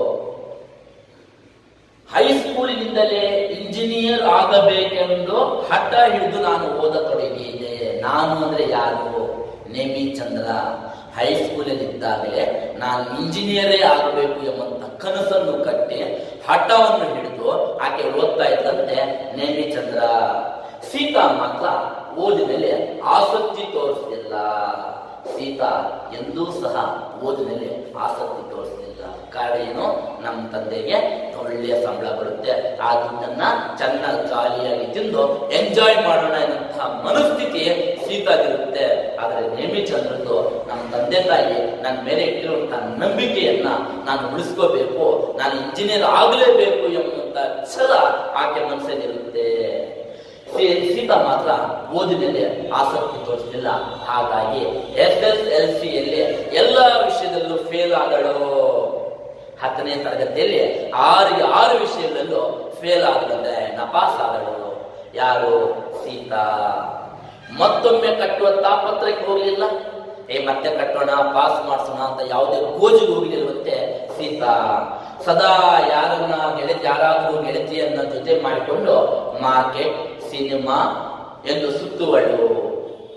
Speaker 1: ಹೈಸ್ಕೂಲಿನಿಂದಲೇ ಇಂಜಿನಿಯರ್ ಆಗಬೇಕೆಂದು ಹಠ ಹಿಡಿದು ನಾನು ಓದತೊಡಗಿದ್ದೆ. ನಾನು ಅಂದ್ರೆ ಯಾರು? ನೇಮಿಚಂದ್ರ. ಹೈಸ್ಕೂಲಲ್ಲಿದ್ದಾಗಲೇ ನಾನು ಇಂಜಿನಿಯರೇ ಆಗಬೇಕು ಎಂಬಂತ ಕನಸನ್ನು ಕಟ್ಟಿ ಹಠವನ್ನು ಹಿಡಿದು ಆಕೆ ಓದ್ತಾ ಇದ್ದಂತೆ ನೇಮಿಚಂದ್ರ. ಸೀತಾ ಮಾತ್ರ ಓದಿನಲ್ಲಿ ಆಸಕ್ತಿ ತೋರಿಸಲಿಲ್ಲ. ಸೀತಾ ಎಂದೂ ಸಹ ಓದಿನಲ್ಲಿ ಆಸಕ್ತಿ ತೋರಿಸಲಿಲ್ಲ. ಕಾರಣ ಏನು? ನಮ್ಮ ತಂದೆಗೆ ಒಳ್ಳೆಯ ಸಂಬಳ ಬರುತ್ತೆ, ಆ ದುಡ್ಡನ್ನ ಚೆನ್ನಾಗಿ ಖಾಲಿಯಾಗಿ ತಿಂದು ಎಂಜಾಯ್ ಮಾಡೋಣ ಎನ್ನುವಂತಹ ಮನಸ್ಥಿತಿ ಸೀತಾಗಿರುತ್ತೆ. ಆದರೆ ನೇಮಿಚಂದ್ರದ್ದು ನಮ್ಮ ತಂದೆ ತಾಯಿ ನನ್ನ ಮೇಲೆ ಇಟ್ಟಿರುವಂತಹ ನಂಬಿಕೆಯನ್ನ ನಾನು ಉಳಿಸ್ಕೋಬೇಕು, ನಾನು ಇಂಜಿನಿಯರ್ ಆಗಲೇಬೇಕು ಎಂಬಂತ ಛಲ ಆಕೆ ಮನಸ್ಸಲ್ಲಿರುತ್ತೆ. ಸೀತಾ ಮಾತ್ರ ಓದಿನಲ್ಲಿ ಆಸಕ್ತಿ ತೋರಿಸಲಿಲ್ಲ. ಹಾಗಾಗಿ SSLCಯಲ್ಲಿ ಎಲ್ಲ ವಿಷಯದಲ್ಲೂ ಫೇಲ್ ಆದಳು. 10ನೇ ತರಗತಿಯಲ್ಲಿ 6 ವಿಷಯದಲ್ಲೂ ಫೇಲ್ ಆಗದಂತೆ ನಪಾಸ್ ಆದಳು. ಯಾರು? ಸೀತಾ. ಮತ್ತೊಮ್ಮೆ ಕಟ್ಟುವ ತಾಪತ್ರಕ್ಕೆ ಹೋಗಲಿಲ್ಲ. ಮತ್ತೆ ಕಟ್ಟೋಣ, ಪಾಸ್ ಮಾಡಿಸೋಣ ಅಂತ ಯಾವುದೇ ಗೋಜಿಗೆ ಹೋಗಲಿರುವಂತೆ ಸೀತಾ ಸದಾ ಯಾರಾದರೂ ಗೆಳತಿಯನ್ನ ಜೊತೆ ಮಾಡಿಕೊಂಡು ಮಾರ್ಕೆಟ್, ಸಿನಿಮಾ ಎಂದು ಸುತ್ತುವಳು.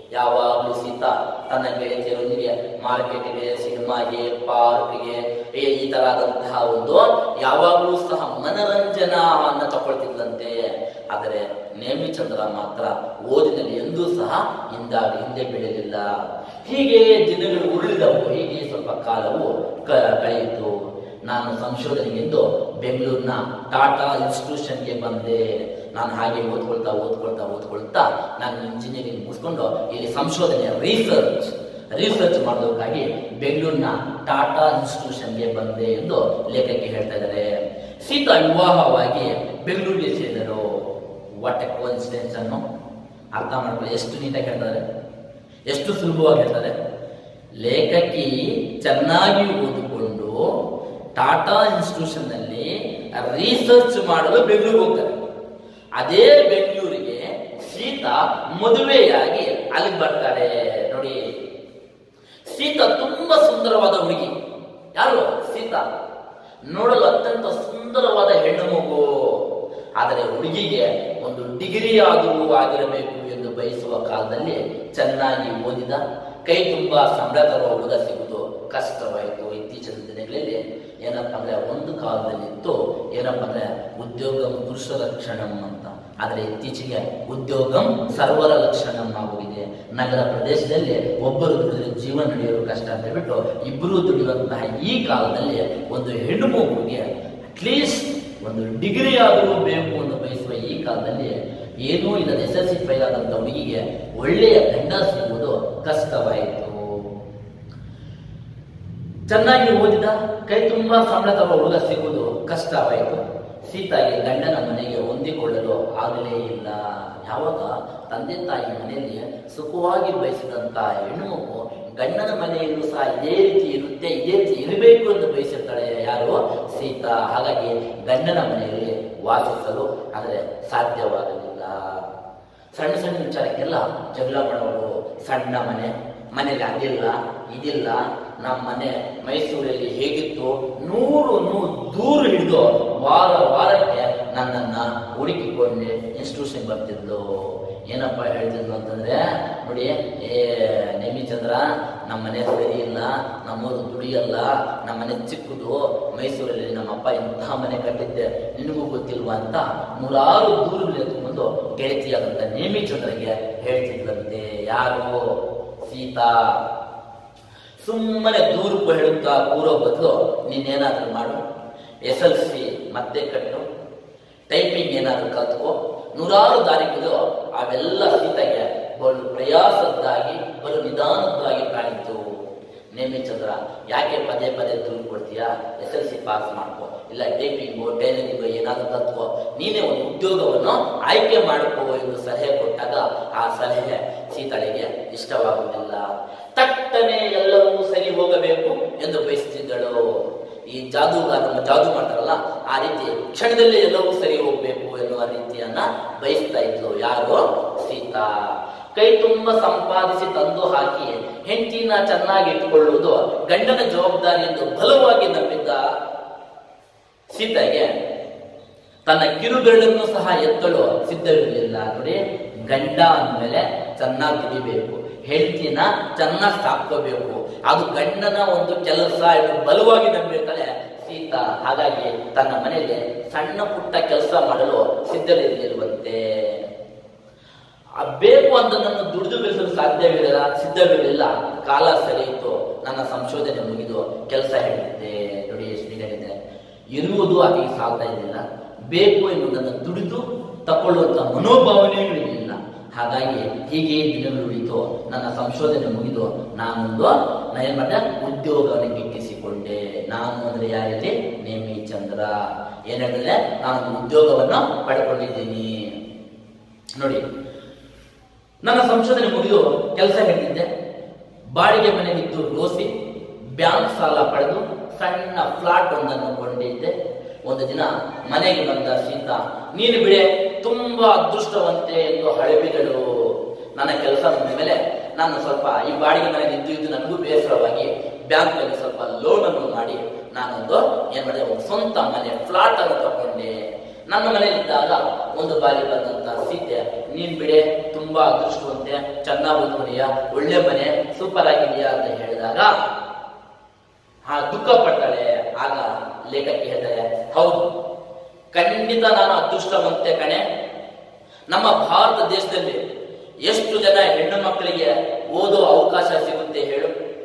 Speaker 1: ಯಾವಾಗಲೂ ಸೀತಾ ತನ್ನ ಗೆಳತಿಯರೊಂದಿಗೆ ಮಾರ್ಕೆಟ್ಗೆ, ಸಿನಿಮಾಗೆ, ಪಾರ್ಕ್ಗೆ ಈ ತರದಂತಹ ಒಂದು ಯಾವಾಗಲೂ ಸಹ ಮನರಂಜನಾ ಅನ್ನ ತಗೊಳ್ತಿದ್ದಂತೆ. ಆದರೆ ನೇಮಿಚಂದ್ರ ಮಾತ್ರ ಓದಿನಲ್ಲಿ ಎಂದೂ ಸಹ ಹಿಂದೆ ಬೀಳಲಿಲ್ಲ. ಹೀಗೆ ದಿನಗಳು ಉರುಳಿದವು. ಹೀಗೆ ಸ್ವಲ್ಪ ಕಾಲವು ಕಳೆಯಿತು. ನಾನು ಸಂಶೋಧನೆಗೆಂದು ಬೆಂಗಳೂರಿನ ಟಾಟಾ ಇನ್ಸ್ಟಿಟ್ಯೂಷನ್ಗೆ ಬಂದೆ. ನಾನು ಹಾಗೆ ಓದ್ಕೊಳ್ತಾ ನಾನು ಇಂಜಿನಿಯರಿಂಗ್ ಮುಗಿಸ್ಕೊಂಡು ಇಲ್ಲಿ ಸಂಶೋಧನೆ ರಿಸರ್ಚ್ ಮಾಡೋದಕ್ಕಾಗಿ ಬೆಂಗಳೂರಿನ ಟಾಟಾ ಇನ್ಸ್ಟಿಟ್ಯೂಷನ್ಗೆ ಬಂದೆ ಎಂದು ಲೇಖಕಿ ಹೇಳ್ತಾ ಇದ್ದಾರೆ. ಸೀತಾ ವಿವಾಹವಾಗಿ ಬೆಂಗಳೂರಿಗೆ ಸೇರಿದರು. ವಾಟ್ ಎ ಕೋಇನ್ಸಿಡೆನ್ಸ್ ಅನ್ನು ಅರ್ಥ ಮಾಡ್ಕೊಳ್ಳಿ. ಎಷ್ಟು ನೀಟಾಗಿ ಹೇಳ್ತಾರೆ, ಎಷ್ಟು ಸುಲಭವಾಗಿ ಹೇಳ್ತಾರೆ. ಲೇಖಕಿ ಚೆನ್ನಾಗಿ ಓದಿಕೊಂಡು ಟಾಟಾ ಇನ್ಸ್ಟಿಟ್ಯೂಷನ್ ನಲ್ಲಿ ರಿಸರ್ಚ್ ಮಾಡಲು ಬೆಂಗಳೂರಿಗೆ ಹೋಗ್ತಾರೆ. ಅದೇ ಬೆಂಗಳೂರಿಗೆ ಸೀತಾ ಮದುವೆಯಾಗಿ ಅಲ್ಲಿಗೆ ಬರ್ತಾರೆ. ನೋಡಿ, ಸೀತಾ ತುಂಬಾ ಸುಂದರವಾದ ಹುಡುಗಿ. ಯಾರು? ಸೀತಾ. ನೋಡಲು ಅತ್ಯಂತ ಸುಂದರವಾದ ಹೆಣ್ಣು ಮಗು. ಆದರೆ ಹುಡುಗಿಗೆ ಒಂದು ಡಿಗ್ರಿ ಆದರೂ ಆಗಿರಬೇಕು ಎಂದು ಬಯಸುವ ಕಾಲದಲ್ಲಿ ಚೆನ್ನಾಗಿ ಓದಿದ, ಕೈ ತುಂಬಾ ಸಂಬಳ ತರುವ ಹುಡುಗ ಸಿಗುವುದು ಕಷ್ಟವಾಯಿತು. ಇತ್ತೀಚಿನ ದಿನಗಳಲ್ಲಿ ಏನಪ್ಪಾ ಅಂದ್ರೆ ಒಂದು ಕಾಲದಲ್ಲಿ ಇತ್ತು ಏನಪ್ಪಾ ಅಂದ್ರೆ ಉದ್ಯೋಗಂ ಪುರುಷ ಲಕ್ಷಣಂ ಅಂತ. ಆದರೆ ಇತ್ತೀಚೆಗೆ ಉದ್ಯೋಗಂ ಸರ್ವರ ಲಕ್ಷಣಂ ಆಗೋಗಿದೆ. ನಗರ ಪ್ರದೇಶದಲ್ಲಿ ಒಬ್ಬರು ದುಡಿದ್ರೆ ಜೀವನ ನಡೆಯಲು ಕಷ್ಟ ಅಂತ ಹೇಳ್ಬಿಟ್ಟು ಇಬ್ಬರು ದುಡಿಯುವಂತಹ ಈ ಕಾಲದಲ್ಲಿ ಒಂದು ಹೆಣ್ಣು ಮಗುವಿಗೆ ಅಟ್ಲೀಸ್ಟ್ ಒಂದು ಡಿಗ್ರಿ ಆದರೂ ಬೇಕು ಎಂದು ಬಯಸುವ ಈ ಕಾಲದಲ್ಲಿ ಏನೂ ಇಲ್ಲದ SSLC ಫೈಲ್ ಆದಂತ ಹುಡುಗಿಗೆ ಒಳ್ಳೆಯ ಗಂಡ ಸಿಗುವುದು ಕಷ್ಟವಾಯಿತು. ಚೆನ್ನಾಗಿ ಓದಿದ, ಕೈ ತುಂಬಾ ಸಂಬಳ ತರುವ ಹುಡುಗ ಸಿಗುವುದು ಕಷ್ಟವಾಯಿತು. ಸೀತಾಗೆ ಗಂಡನ ಮನೆಗೆ ಹೊಂದಿಕೊಳ್ಳಲು ಆಗಲೇ ಇಲ್ಲ. ಯಾವಾಗ ತಂದೆ ತಾಯಿ ಮನೆಯಲ್ಲಿ ಸುಖವಾಗಿ ಬಯಸಿದಂತ ಹೆಣ್ಣು ಮಗು ಗಂಡನ ಮನೆಯಲ್ಲೂ ಸಹ ಇದೇ ರೀತಿ ಇರುತ್ತೆ, ಇದೇ ರೀತಿ ಇರಬೇಕು ಎಂದು ಬಯಸುತ್ತಾಳೆ. ಯಾರು? ಸೀತಾ. ಹಾಗಾಗಿ ಗಂಡನ ಮನೆಯಲ್ಲಿ ವಾಸಿಸಲು ಆದರೆ ಸಾಧ್ಯವಾಗಲಿಲ್ಲ. ಸಣ್ಣ ಸಣ್ಣ ವಿಚಾರಕ್ಕೆಲ್ಲ ಜಗಳ ಮಾಡೋರು. ಸಣ್ಣ ಮನೆಯಲ್ಲಿ ಅದಿಲ್ಲ ಇದಿಲ್ಲ, ನಮ್ಮ ಮನೆ ಮೈಸೂರಲ್ಲಿ ಹೇಗಿತ್ತು, ನೂರು ದೂರು ಹಿಡಿದು ವಾರಕ್ಕೆ ನನ್ನನ್ನ ಹುಡುಕಿಕೊಂಡು ಇನ್ಸ್ಟಿಟ್ಯೂಷನ್ ಬರ್ತಿದ್ಲು. ಏನಪ್ಪಾ ಹೇಳ್ತಿದ್ಲು ಅಂತಂದ್ರೆ, ನೋಡಿ ನೇಮಿಚಂದ್ರ, ನಮ್ಮ ಮನೆ ಸರಿ ಇಲ್ಲ, ನಮ್ಮೂರು ದುಡಿಯಲ್ಲ, ನಮ್ಮ ಮನೆ ಚಿಕ್ಕದು, ಮೈಸೂರಲ್ಲಿ ನಮ್ಮಪ್ಪ ಇಂತಹ ಮನೆ ಕಟ್ಟಿದ್ದೆ, ನಿನಗೂ ಗೊತ್ತಿಲ್ವಾ ಅಂತ ನೂರಾರು ದೂರುಗಳು ಎತ್ಕೊಂಡು ಗೆಳತಿಯಾದಂತ ನೇಮಿಚಂದ್ರಗೆ ಹೇಳ್ತಿದ್ಲಂತೆ. ಯಾರು? ಸೀತಾ. ಸುಮ್ಮನೆ ದೂರು ಹೇಳುತ್ತಾ ಕೂರೋ ಬದಲು ನೀನೇನಾದ್ರೂ ಮಾಡು, SSLC ಮತ್ತೆ ಕಟ್ಟು, ಟೈಪಿಂಗ್ ಏನಾದ್ರೂ ಕಲ್ತ್ಕೋ, ನೂರಾರು ದಾರಿಗಳು. ಅವೆಲ್ಲ ಸೀತೆಗೆ ಬಲು ಪ್ರಯಾಸದ್ದಾಗಿ, ಬಲು ನಿಧಾನದ್ದಾಗಿ ಕಾಣಿತು. ನೇಮಿಚಂದ್ರ, ಯಾಕೆ ಪದೇ ದೂರು ಕೊಡ್ತೀಯಾ? SSLC ಪಾಸ್ ಮಾಡ್ಕೋ, ಇಲ್ಲ ಟೈಪಿಂಗು ಟೈಲರಿಂಗು ಏನಾದ್ರೂ ಕಲ್ತ್ಕೋ, ನೀನೇ ಒಂದು ಉದ್ಯೋಗವನ್ನು ಆಯ್ಕೆ ಮಾಡಿಕೋ ಎಂದು ಸಲಹೆ ಕೊಟ್ಟಾಗ ಆ ಸಲಹೆ ಸೀತಾಳಿಗೆ ಇಷ್ಟವಾಗುವುದಿಲ್ಲ. ತಟ್ಟನೆ ಎಲ್ಲವೂ ಸರಿ ಹೋಗಬೇಕು ಎಂದು ಬಯಸುತ್ತಿದ್ದಳು. ಈ ಜಾದು ಮಾಡ್ತಾರಲ್ಲ, ಆ ರೀತಿ ಕ್ಷಣದಲ್ಲಿ ಎಲ್ಲವೂ ಸರಿ ಹೋಗ್ಬೇಕು ಎನ್ನುವ ರೀತಿಯನ್ನ ಬಯಸ್ತಾ ಇದ್ಲು. ಯಾರು? ಸೀತಾ. ಕೈ ತುಂಬ ಸಂಪಾದಿಸಿ ತಂದು ಹಾಕಿ ಹೆಂಡತಿನ ಚೆನ್ನಾಗಿ ಇಟ್ಟುಕೊಳ್ಳುವುದು ಗಂಡನ ಜವಾಬ್ದಾರಿ ಎಂದು ಬಲವಾಗಿ ನಂಬಿದ್ದ ಸೀತೆಗೆ ತನ್ನ ಕಿರುಬೆರಳನ್ನು ಸಹ ಎತ್ತಲು ಸಿದ್ಧವಿರಲಿಲ್ಲ. ನೋಡಿ, ಗಂಡ ಅಂದಮೇಲೆ ಚೆನ್ನಾಗಿ ದುಡಿಬೇಕು, ಹೆಂಡತಿನ ಚೆನ್ನಾಗಿ ಸಾಕೋಬೇಕು, ಅದು ಗಂಡನ ಒಂದು ಕೆಲಸ ಎಂದು ಬಲವಾಗಿ ನಂಬಿರ್ತಾಳೆ ಸೀತಾ. ಹಾಗಾಗಿ ತನ್ನ ಮನೆಯಲ್ಲಿ ಸಣ್ಣ ಪುಟ್ಟ ಕೆಲಸ ಮಾಡಲು ಸಿದ್ಧವಿರಲಿಲ್ವಂತೆ. ಬೇಕು ಅಂತ ನನ್ನ ದುಡಿದು ಬೆಳೆಸಲು ಸಿದ್ಧವಿರಲಿಲ್ಲ. ಕಾಲ ಸರಿಯಿತು, ನನ್ನ ಸಂಶೋಧನೆ ಮುಗಿದು ಕೆಲಸ ಹೇಳಿದ್ದೆ. ನೋಡಿ, ಎಷ್ಟು ಹೇಳಿದ್ದೆ. ಇರುವುದು ಆಕೆಗೆ ಸಾಲ್ತಾ ಇರಲಿಲ್ಲ. ಬೇಕು ಎನ್ನುವುದನ್ನು ದುಡಿದು ತಕೊಳ್ಳುವಂತ ಮನೋಭಾವನೆಯೂ ಇರಲಿಲ್ಲ. ಹಾಗಾಗಿ ಹೀಗೆ ದಿನಗಳು ಉಳಿತು. ನನ್ನ ಸಂಶೋಧನೆ ಮುಗಿದು ನಾನೊಂದು ಏನ್ ಮಾಡಿದೆ, ಉದ್ಯೋಗವನ್ನು ಗಿಟ್ಟಿಸಿಕೊಂಡೆ. ನಾನು ಅಂದ್ರೆ ಯಾರಿಲ್ಲಿ? ನೇಮಿಚಂದ್ರ. ಏನ್ ಹೇಳಿದ್ರೆ, ನಾನು ಉದ್ಯೋಗವನ್ನು ಪಡ್ಕೊಂಡಿದ್ದೀನಿ. ನೋಡಿ, ನನ್ನ ಸಂಶೋಧನೆ ಮುಗಿದು ಕೆಲಸ ಹಿಡಿದಿದ್ದೆ. ಬಾಡಿಗೆ ಮನೆಗಿದ್ದು ರೋಸಿ ಬ್ಯಾಂಕ್ ಸಾಲ ಪಡೆದು ಸಣ್ಣ ಫ್ಲಾಟ್ ಒಂದನ್ನು ಕೊಂಡಿದ್ದೆ. ಒಂದು ದಿನ ಮನೆಗೆ ಬಂದ ಸೀತಾ, ನೀನು ಬಿಡೆ, ತುಂಬಾ ಅದೃಷ್ಟವಂತೆ ಎಂದು ಹಳಬಿದಳು. ನನ್ನ ಕೆಲಸ ಮುಗಿದ ಮೇಲೆ ನಾನು ಸ್ವಲ್ಪ ಈ ಬಾಡಿಗೆ ಮನೆಗೆ ಇದ್ದು ನನಗೂ ಬೇಸರವಾಗಿ ಬ್ಯಾಂಕ್ ಅಲ್ಲಿ ಸ್ವಲ್ಪ ಲೋನ್ ಅನ್ನು ಮಾಡಿ ನಾನೊಂದು ಏನ್ ಮಾಡಿದೆ, ಒಂದು ಸ್ವಂತ ಮನೆ ಫ್ಲಾಟ್ ಅನ್ನು ತಗೊಂಡೆ. ನನ್ನ ಮನೆಯಲ್ಲಿದ್ದಾಗ ಒಂದು ಬಾರಿ ಬಂದಂತ ಸೀತೆ, ನೀನ್ ಬಿಡೆ, ತುಂಬಾ ಅದೃಷ್ಟವಂತೆ, ಚೆನ್ನಾಗಿ ಓದುವರಿಯ, ಒಳ್ಳೆ ಮನೆ, ಸೂಪರ್ ಆಗಿದೆಯಾ ಅಂತ ಹೇಳಿದಾಗ ದುಃಖ ಪಡ್ತಾಳೆ. ಆಗ ಲೇಖಕಿ ಹೇಳ್ತಾರೆ, ಹೌದು ಖಂಡಿತ ನಾನು ಅದೃಷ್ಟವಂತೆ ಕಣೆ. ನಮ್ಮ ಭಾರತ ದೇಶದಲ್ಲಿ ಎಷ್ಟು ಜನ ಹೆಣ್ಣು ಮಕ್ಕಳಿಗೆ ಓದೋ ಅವಕಾಶ ಸಿಗುತ್ತೆ ಹೇಳು?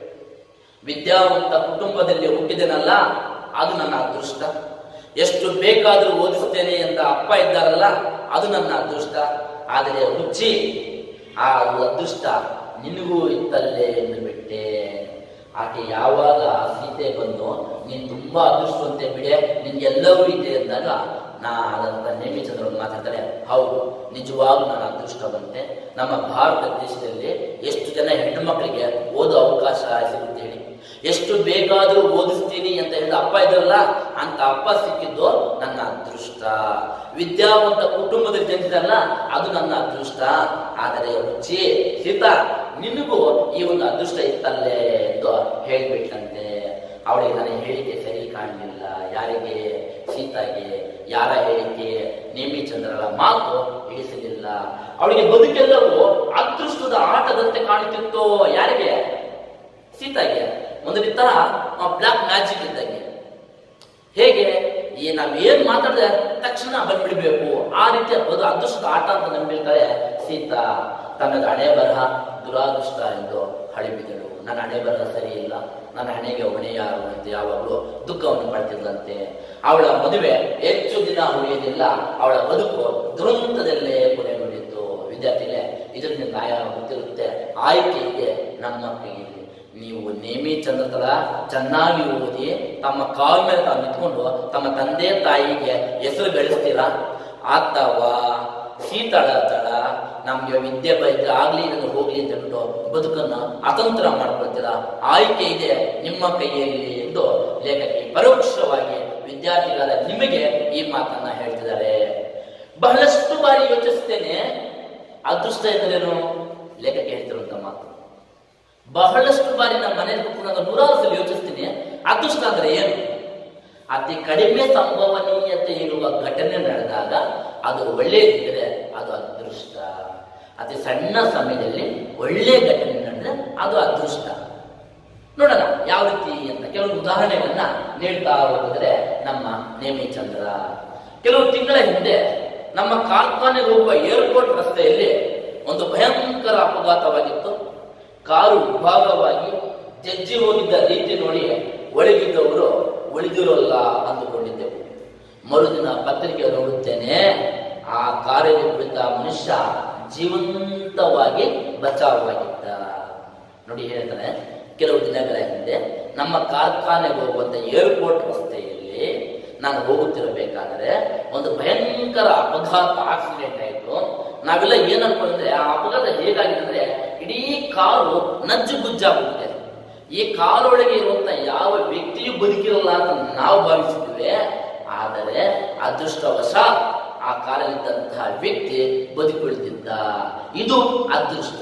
Speaker 1: ವಿದ್ಯಾವಂತ ಕುಟುಂಬದಲ್ಲಿ ಹುಟ್ಟಿದೆನಲ್ಲ, ಅದು ನನ್ನ ಅದೃಷ್ಟ. ಎಷ್ಟು ಬೇಕಾದರೂ ಓದಿಸ್ತೇನೆ ಅಂತ ಅಪ್ಪ ಇದ್ದಾರಲ್ಲ, ಅದು ನನ್ನ ಅದೃಷ್ಟ. ಆದರೆ ರುಚಿ ಆ ಅದೃಷ್ಟ ನಿನಗೂ ಇತ್ತಲ್ಲೇ ಎಂದು ಬಿಟ್ಟೆ. ಆಕೆ ಯಾವಾಗ ಸೀತೆ ಬಂದು ನೀನು ತುಂಬಾ ಅದೃಷ್ಟವಂತೆ ಬಿಡೆ, ನಿನ್ಗೆಲ್ಲವೂ ಇದೆ ಅಂದಾಗ ಅದಂತ ನೇಮಿಚಂದ್ರನ್ನು ಮಾತಾಡ್ತಾರೆ, ಹೌದು ನಿಜವಾಗ್ಲೂ ನಾನು ಅದೃಷ್ಟವಂತೆ. ನಮ್ಮ ಭಾರತ ದೇಶದಲ್ಲಿ ಎಷ್ಟು ಜನ ಹೆಣ್ಣು ಮಕ್ಕಳಿಗೆ ಓದೋ ಅವಕಾಶ ಸಿಗುತ್ತೆ ಹೇಳಿ? ಎಷ್ಟು ಬೇಕಾದರೂ ಓದಿಸ್ತೀನಿ ಅಂತ ಹೇಳಿದ ಅಪ್ಪ ಇದ್ರಲ್ಲ, ಅಂತ ಅಪ್ಪ ಸಿಕ್ಕಿದ್ದು ನನ್ನ ಅದೃಷ್ಟ. ವಿದ್ಯಾವಂತ ಕುಟುಂಬದಲ್ಲಿ ಜನಿಸಿದಲ್ಲ, ಅದು ನನ್ನ ಅದೃಷ್ಟ. ಆದರೆ ರುಚಿ ಸೀತಾ, ನಿನಗೂ ಈ ಒಂದು ಅದೃಷ್ಟ ಇತ್ತಲ್ಲೇ ಎಂದು ಹೇಳಿಬಿಟ್ಟಂತೆ. ಅವಳಿಗೆ ನನ್ನ ಹೇಳಿಕೆ ಸರಿ ಕಾಣಲಿಲ್ಲ. ಯಾರಿಗೆ? ಸೀತಾಗೆ. ಯಾರ ಹೇಳಿಕೆ? ನೇಮಿಚಂದ್ರರ ಮಾತು ಹಿಡಿಸಲಿಲ್ಲ. ಅವಳಿಗೆ ಬದುಕೆಲ್ಲವೂ ಅದೃಷ್ಟದ ಆಟದಂತೆ ಕಾಣುತ್ತಿತ್ತು. ಯಾರಿಗೆ? ಸೀತಾಗೆ. ಒಂದು ತರ ಬ್ಲಾಕ್ ಮ್ಯಾಜಿಕ್ ಇದ್ದಂಗೆ. ಹೇಗೆ? ನಾವೇನ್ ಮಾತಾಡಿದ್ರೆ ತಕ್ಷಣ ಬಂದ್ಬಿಡ್ಬೇಕು, ಆ ರೀತಿಯ ಅದೃಷ್ಟದ ಆಟ ಅಂತ ನಂಬಿರ್ತಾರೆ. ಸೀತಾ ತನ್ನದ ಹಣೆ ಬರಹ ದುರಾದೃಷ್ಟ ಎಂದು ಹಳಿಬಿದಳು. ನನ್ನ ಹಣೆ ಬರಹ ಸರಿ ಇಲ್ಲ, ನನ್ನ ಹಣೆಗೆ ಹೊಣೆ ಯಾರು ಅಂತ ಯಾವಾಗಲೂ ದುಃಖವನ್ನು ಪಡ್ತಿದ್ದಂತೆ. ಅವಳ ಮದುವೆ ಹೆಚ್ಚು ದಿನ ಉಳಿಯುವುದಿಲ್ಲ. ಅವಳ ಬದುಕು ದುರಂತದಲ್ಲೇ ಕೊನೆಗೊಂಡಿತ್ತು. ವಿದ್ಯಾರ್ಥಿಗಳೇ, ಇದರಿಂದ ನ್ಯಾಯ ಗೊತ್ತಿರುತ್ತೆ. ಆಯ್ಕೆ ಇದೆ ನಮ್ಮ ಕೈಯಲ್ಲಿ. ನೀವು ನೇಮಿಚಂದ್ರ ತರ ಚೆನ್ನಾಗಿ ಓದಿ ತಮ್ಮ ಕಾಲ ಮೇಲೆ ತಾವು ನಿಂತ್ಕೊಂಡು ತಮ್ಮ ತಂದೆ ತಾಯಿಗೆ ಹೆಸರು ಗಳಿಸ್ತೀರಾ, ಅಥವಾ ಸೀತಾಳ ತಳ ನಮ್ಗೆ ವಿದ್ಯೆ ಬೈದ್ರೆ ಆಗ್ಲಿ ಇದನ್ನು ಹೋಗ್ಲಿ ಅಂತ ಹೇಳ್ಬಿಟ್ಟು ಬದುಕನ್ನ ಅತಂತ್ರ ಮಾಡ್ಕೊಳ್ತೀರಾ? ಆಯ್ಕೆ ಇದೆ ನಿಮ್ಮ ಕೈಯಲ್ಲಿ ಎಂದು ಲೇಖಕಿ ಪರೋಕ್ಷವಾಗಿ ವಿದ್ಯಾರ್ಥಿಗಳಾದ ನಿಮಗೆ ಈ ಮಾತನ್ನ ಹೇಳ್ತಿದ್ದಾರೆ. ಬಹಳಷ್ಟು ಬಾರಿ ಯೋಚಿಸ್ತೇನೆ, ಅದೃಷ್ಟ ಎಂದರೇನು? ಲೇಖಕಿ ಹೇಳ್ತಿರುವಂತ ಮಾತು ಬಹಳಷ್ಟು ಬಾರಿ ನಮ್ಮ ಮನೆಯಲ್ಲಿ ಕೂತ್ಕೊಂಡಾಗ ನೂರಾರು ಸಲ ಯೋಚಿಸ್ತೀನಿ, ಅದೃಷ್ಟ ಅಂದ್ರೆ ಏನು? ಅತಿ ಕಡಿಮೆ ಸಂಭವನೀಯತೆ ಇರುವ ಘಟನೆ ನಡೆದಾಗ ಅದು ಒಳ್ಳೆಯದಿದ್ರೆ ಅದು ಅದೃಷ್ಟ. ಅತಿ ಸಣ್ಣ ಸಮಯದಲ್ಲಿ ಒಳ್ಳೆ ಘಟನೆ ನಡೆದ್ರೆ ಅದು ಅದೃಷ್ಟ. ನೋಡೋಣ ಯಾವ ರೀತಿ ಅಂತ ಕೆಲವೊಂದು ಉದಾಹರಣೆಗಳನ್ನ ನೀಡ್ತಾ ಹೋಗಿದ್ರೆ ನಮ್ಮ ನೇಮಿಚಂದ್ರ. ಕೆಲವು ತಿಂಗಳ ಹಿಂದೆ ನಮ್ಮ ಕಾರ್ಖಾನೆಗೆ ಹೋಗುವ ಏರ್ಪೋರ್ಟ್ ರಸ್ತೆಯಲ್ಲಿ ಒಂದು ಭಯಂಕರ ಅಪಘಾತವಾಗಿತ್ತು. ಕಾರು ವಿಭಾಗವಾಗಿ ಜಜ್ಜಿ ಹೋಗಿದ್ದ ರೀತಿ ನೋಡಿ ಒಳಗಿದ್ದವರು ಉಳಿದಿರೋಲ್ಲ ಅಂದುಕೊಂಡಿದ್ದೆವು. ಮರುದಿನ ಪತ್ರಿಕೆ ನೋಡುತ್ತೇನೆ, ಆ ಕಾರಲ್ಲಿ ಕುಳಿತ ಮನುಷ್ಯ ಜೀವಂತವಾಗಿ ಬಚಾವಾಗಿದ್ದ. ನೋಡಿ ಹೇಳ್ತಾನೆ, ಕೆಲವು ದಿನಗಳ ಹಿಂದೆ ನಮ್ಮ ಕಾರ್ಖಾನೆಗೆ ಹೋಗುವಂತ ಏರ್ಪೋರ್ಟ್ ರಸ್ತೆಯಲ್ಲಿ ನಾನು ಹೋಗುತ್ತಿರಬೇಕಾದ್ರೆ ಒಂದು ಭಯಂಕರ ಅಪಘಾತ, ಆಕ್ಸಿಡೆಂಟ್ ಆಯಿತು. ನಾವೆಲ್ಲ ಏನ್ ಅನ್ಕೊಂಡ್ರೆ, ಆ ಅಪಘಾತ ಹೇಗಾಗಿದೆ ಅಂದ್ರೆ ಇಡೀ ಕಾರು ನಜ್ಜು ಗುಜ್ಜಾಗುತ್ತೆ. ಈ ಕಾರೊಳಗೆ ಇರುವಂತ ಯಾವ ವ್ಯಕ್ತಿಯೂ ಬದುಕಿರಲ್ಲ ಅಂತ ನಾವು ಭಾವಿಸಿದ್ವಿ. ಆದರೆ ಅದೃಷ್ಟವಶಾತ್ ಆ ಕಾರಲ್ಲಿದ್ದಂತಹ ವ್ಯಕ್ತಿ ಬದುಕುಳಿದಿದ್ದ. ಇದು ಅದೃಷ್ಟ.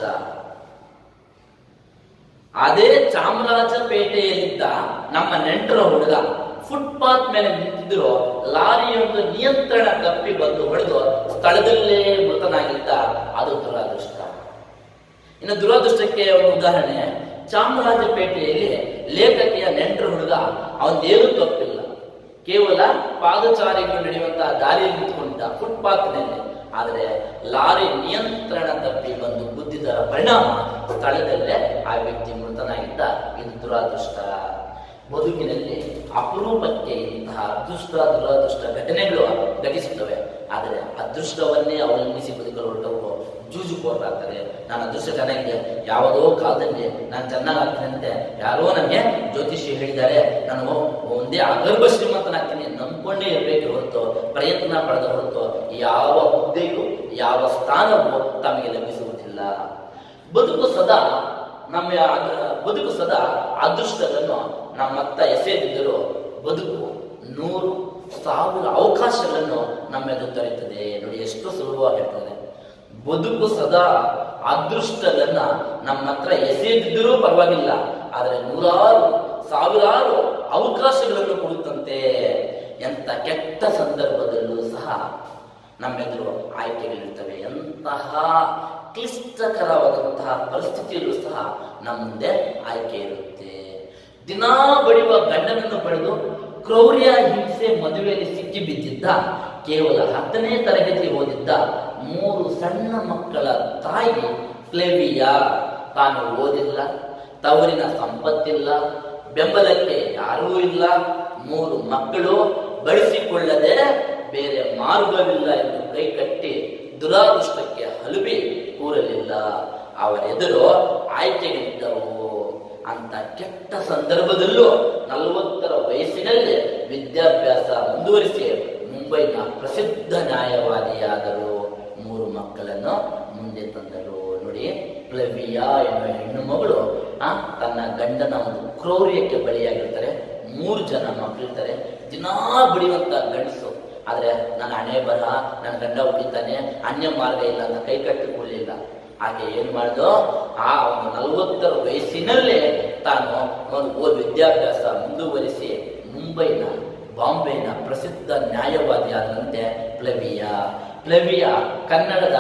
Speaker 1: ಅದೇ ಚಾಮರಾಜಪೇಟೆಯಲ್ಲಿದ್ದ ನಮ್ಮ ನೆಂಟರ ಹುಡುಗ ಫುಟ್ಪಾತ್ ಮೇಲೆ ನಿಂತಿದ್ರು. ಲಾರಿಯೊಂದು ನಿಯಂತ್ರಣ ತಪ್ಪಿ ಬಂದು ಹೊಡೆದು ಸ್ಥಳದಲ್ಲೇ ಮೃತನಾಗಿದ್ದ. ಅದು ದುರಾದೃಷ್ಟ. ಇನ್ನು ದುರಾದೃಷ್ಟಕ್ಕೆ ಒಂದು ಉದಾಹರಣೆ, ಚಾಮರಾಜಪೇಟೆಯಲ್ಲಿ ಲೇಖಕಿಯ ನೆಂಟರ ಹುಡುಗ, ಅವನದೇನು ತಪ್ಪಿಲ್ಲ, ಕೇವಲ ಪಾದಚಾರಿಗಳು ನಡೆಯುವಂತಹ ದಾರಿಯಲ್ಲಿ ನಿಂತುಕೊಂಡಿದ್ದ ಫುಟ್ಪಾತ್ನಲ್ಲಿ. ಆದರೆ ಲಾರಿ ನಿಯಂತ್ರಣ ತಪ್ಪಿ ಬಂದು ಗುದ್ದಿದರ ಪರಿಣಾಮ ಸ್ಥಳದಲ್ಲೇ ಆ ವ್ಯಕ್ತಿ ಮೃತನಾಗಿದ್ದ. ಇದು ದುರಾದೃಷ್ಟ. ಬದುಕಿನಲ್ಲಿ ಅಪರೂಪಕ್ಕೆ ಇಂತಹ ಅದೃಷ್ಟ ದುರಾದೃಷ್ಟ ಘಟನೆಗಳು ಘಟಿಸುತ್ತವೆ. ಆದರೆ ಅದೃಷ್ಟವನ್ನೇ ಅವಲಂಬಿಸಿ ಬದುಕಲು ಹೊರಟವರು ಜೂಜುಕೋರಾಗ್ತಾರೆ. ನಾನು ಅದೃಷ್ಟ ಚೆನ್ನಾಗಿದೆ, ಯಾವುದೋ ಕಾಲದಲ್ಲಿ ನಾನು ಚೆನ್ನಾಗಾಗ್ತೇನೆ, ಯಾರೋ ನನಗೆ ಜ್ಯೋತಿಷಿ ಹೇಳಿದ್ದಾರೆ, ನಾನು ಒಂದೇ ಅಗರ್ಭ ಶ್ರೀಮಂತನಾಗ್ತೀನಿ ನಂಬ್ಕೊಂಡೇ ಇರಬೇಕು ಹೊರತು, ಪ್ರಯತ್ನ ಪಡೆದ ಹೊರತು ಯಾವ ಹುದ್ದೆಯೂ ಯಾವ ಸ್ಥಾನವೂ ತಮಗೆ ಲಭಿಸುವುದಿಲ್ಲ. ಬದುಕು ಸದಾ ಅದೃಷ್ಟವನ್ನು ನಮ್ಮತ್ತ ಎಸೆದಿದ್ದರೂ ಬದುಕು 100,000 ಅವಕಾಶಗಳನ್ನು ನಮ್ಮೆದುರು ತರುತ್ತದೆ. ನೋಡಿ ಎಷ್ಟು ಸುಲಭವಾಗಿ ಹೇಳ್ತಾರೆ. ಬದುಕು ಸದಾ ಅದೃಷ್ಟವನ್ನ ನಮ್ಮ ಹತ್ರ ಎಸೆದಿದ್ದರೂ ಪರವಾಗಿಲ್ಲ, ಆದರೆ 100,000 ಅವಕಾಶಗಳನ್ನು ಕೊಡುತ್ತಂತೆ. ಎಂತ ಕೆಟ್ಟ ಸಂದರ್ಭದಲ್ಲೂ ಸಹ ನಮ್ಮೆದುರು ಆಯ್ಕೆಗಳಿರ್ತವೆ. ಎಂತಹ ಕ್ಲಿಷ್ಟಕರವಾದಂತಹ ಪರಿಸ್ಥಿತಿಯಲ್ಲೂ ಸಹ ನಮ್ಮ ಮುಂದೆ ಆಯ್ಕೆ ಇರುತ್ತೆ. ದಿನಾ ಬಡಿಯುವ ಗಂಡನನ್ನು ಪಡೆದು ಕ್ರೌರ್ಯ ಹಿಂಸೆ ಮದುವೆಯಲ್ಲಿ ಸಿಕ್ಕಿ ಬಿದ್ದಿದ್ದ ಕೇವಲ 10ನೇ ತರಗತಿ ಓದಿದ್ದ 3 ಸಣ್ಣ ಮಕ್ಕಳ ತಾಯಿ ಫ್ಲೇವಿಯಾ ತಾನು ಓದಿಲ್ಲ, ತವರಿನ ಸಂಪತ್ತಿಲ್ಲ, ಬೆಂಬಲಕ್ಕೆ ಯಾರೂ ಇಲ್ಲ, 3 ಮಕ್ಕಳು, ಬಳಸಿಕೊಳ್ಳದೆ ಬೇರೆ ಮಾರ್ಗವಿಲ್ಲ ಎಂದು ಕೈಕಟ್ಟಿ ದುರಾದೃಷ್ಟಕ್ಕೆ ಹಲುಬಿ ಕೂರಲಿಲ್ಲ. ಅವರೆದುರು ಆಯ್ಕೆಗಳಿದ್ದವು. ಅಂತ ಕೆಟ್ಟ ಸಂದರ್ಭದಲ್ಲೂ 40ರ ವಯಸ್ಸಿನಲ್ಲಿ ವಿದ್ಯಾಭ್ಯಾಸ ಮುಂದುವರಿಸಿ ಮುಂಬೈನ ಪ್ರಸಿದ್ಧ ನ್ಯಾಯವಾದಿಯಾದರು. 3 ಮಕ್ಕಳನ್ನು ಮುಂದೆ ತಂದರು. ನೋಡಿ, ಫ್ಲೇವಿಯಾ ಎನ್ನುವ ಹೆಣ್ಣು ಮಗಳು ತನ್ನ ಗಂಡನ ಒಂದು ಕ್ರೌರ್ಯಕ್ಕೆ ಬಲಿಯಾಗಿರ್ತಾರೆ. 3 ಜನ ಮಕ್ಕಳಿರ್ತಾರೆ. ದಿನಾ ಬಿಡಿಯುವಂತ ಗಂಡಸು. ಆದ್ರೆ ನನ್ನ ಹಣೆ ಬರಹ, ನನ್ನ ಗಂಡ ಹುಟ್ಟಿದ್ದಾನೆ, ಅನ್ಯ ಮಾರ್ಗ ಇಲ್ಲ ಅಂತ ಕೈ ಕಟ್ಟಿಕೊಳ್ಳಿಲ್ಲ. ಆಕೆ ಏನ್ ಮಾಡಿದ್ರು, ಆ ಒಂದು 40ರ ವಯಸ್ಸಿನಲ್ಲೇ ತಾನು ವಿದ್ಯಾಭ್ಯಾಸ ಮುಂದುವರಿಸಿ ಮುಂಬೈನ ಬಾಂಬೆನ ಪ್ರಸಿದ್ಧ ನ್ಯಾಯವಾದಿಯಾದಂತೆ ಫ್ಲೇವಿಯಾ ಕನ್ನಡದ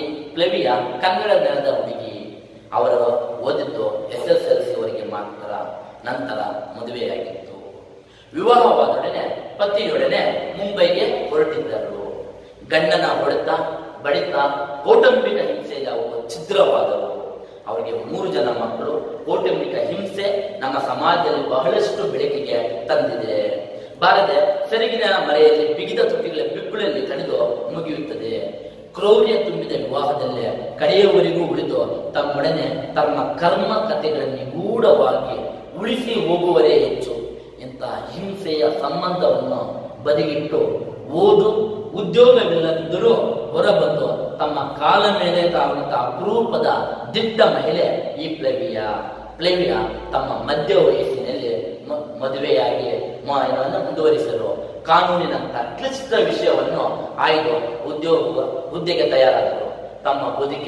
Speaker 1: ಕನ್ನಡ ನೆಲದ ಹುಡುಗಿ. ಅವರು ಓದಿದ್ದು SSLC ವರೆಗೆ ಮಾತ್ರ. ನಂತರ ಮದುವೆಯಾಗಿತ್ತು. ವಿವಾಹವಾದೊಡನೆ ಪತಿಯೊಡನೆ ಮುಂಬೈಗೆ ಹೊರಟಿದ್ದರು. ಗಂಡನ ಹೊಡೆತ, ಬಡಿತ, ಕೌಟುಂಬಿಕ ಹಿಂಸೆಗೆ ಅವರು ಛಿದ್ರವಾದರು. ಅವರಿಗೆ 3 ಜನ ಮಕ್ಕಳು. ಕೌಟುಂಬಿಕ ಹಿಂಸೆ ನಮ್ಮ ಸಮಾಜದಲ್ಲಿ ಬಹಳಷ್ಟು ಬೆಳಕಿಗೆ ತಂದಿದೆ. ಬಾರದೆ ಸೆರಗಿನ ಮರೆಯಲ್ಲಿ ಬಿಗಿದ ತುಟಿಗಳ ಬಿಕ್ಕುಳಲ್ಲಿ ಕಡಿದು ಮುಗಿಯುತ್ತದೆ. ಕ್ರೌರ್ಯ ತುಂಬಿದ ವಿವಾಹದಲ್ಲೇ ಕಡೆಯವರೆಗೂ ಉಳಿದು ತಮ್ಮೊಡನೆ ತಮ್ಮ ಕರ್ಮ ಕಥೆಗಳನ್ನು ನಿಗೂಢವಾಗಿ ಉಳಿಸಿ ಹೋಗುವರೇ ಹೆಚ್ಚು. ಇಂತಹ ಹಿಂಸೆಯ ಸಂಬಂಧವನ್ನು ಬದಿಗಿಟ್ಟು ಓದು ಉದ್ಯೋಗವಿಲ್ಲದಿದ್ದರೂ ಹೊರಬಂದು ತಮ್ಮ ಕಾಲ ಮೇಲೆ ತಾವಂತಹ ಅಪರೂಪದ ದಿಟ್ಟ ಮಹಿಳೆ ಈ ಫ್ಲೇವಿಯಾ ತಮ್ಮ ಮಧ್ಯ ವಯಸ್ಸಿನಲ್ಲಿ ಮದುವೆಯಾಗಿ ಮುಂದುವರಿಸಲು ಕಾನೂನಿನಂತ ಕ್ಲಿಷ್ಟ ವಿಷಯವನ್ನು ಆಯ್ದು ಹುದ್ದೆಗೆ ತಯಾರಾದರು. ತಮ್ಮ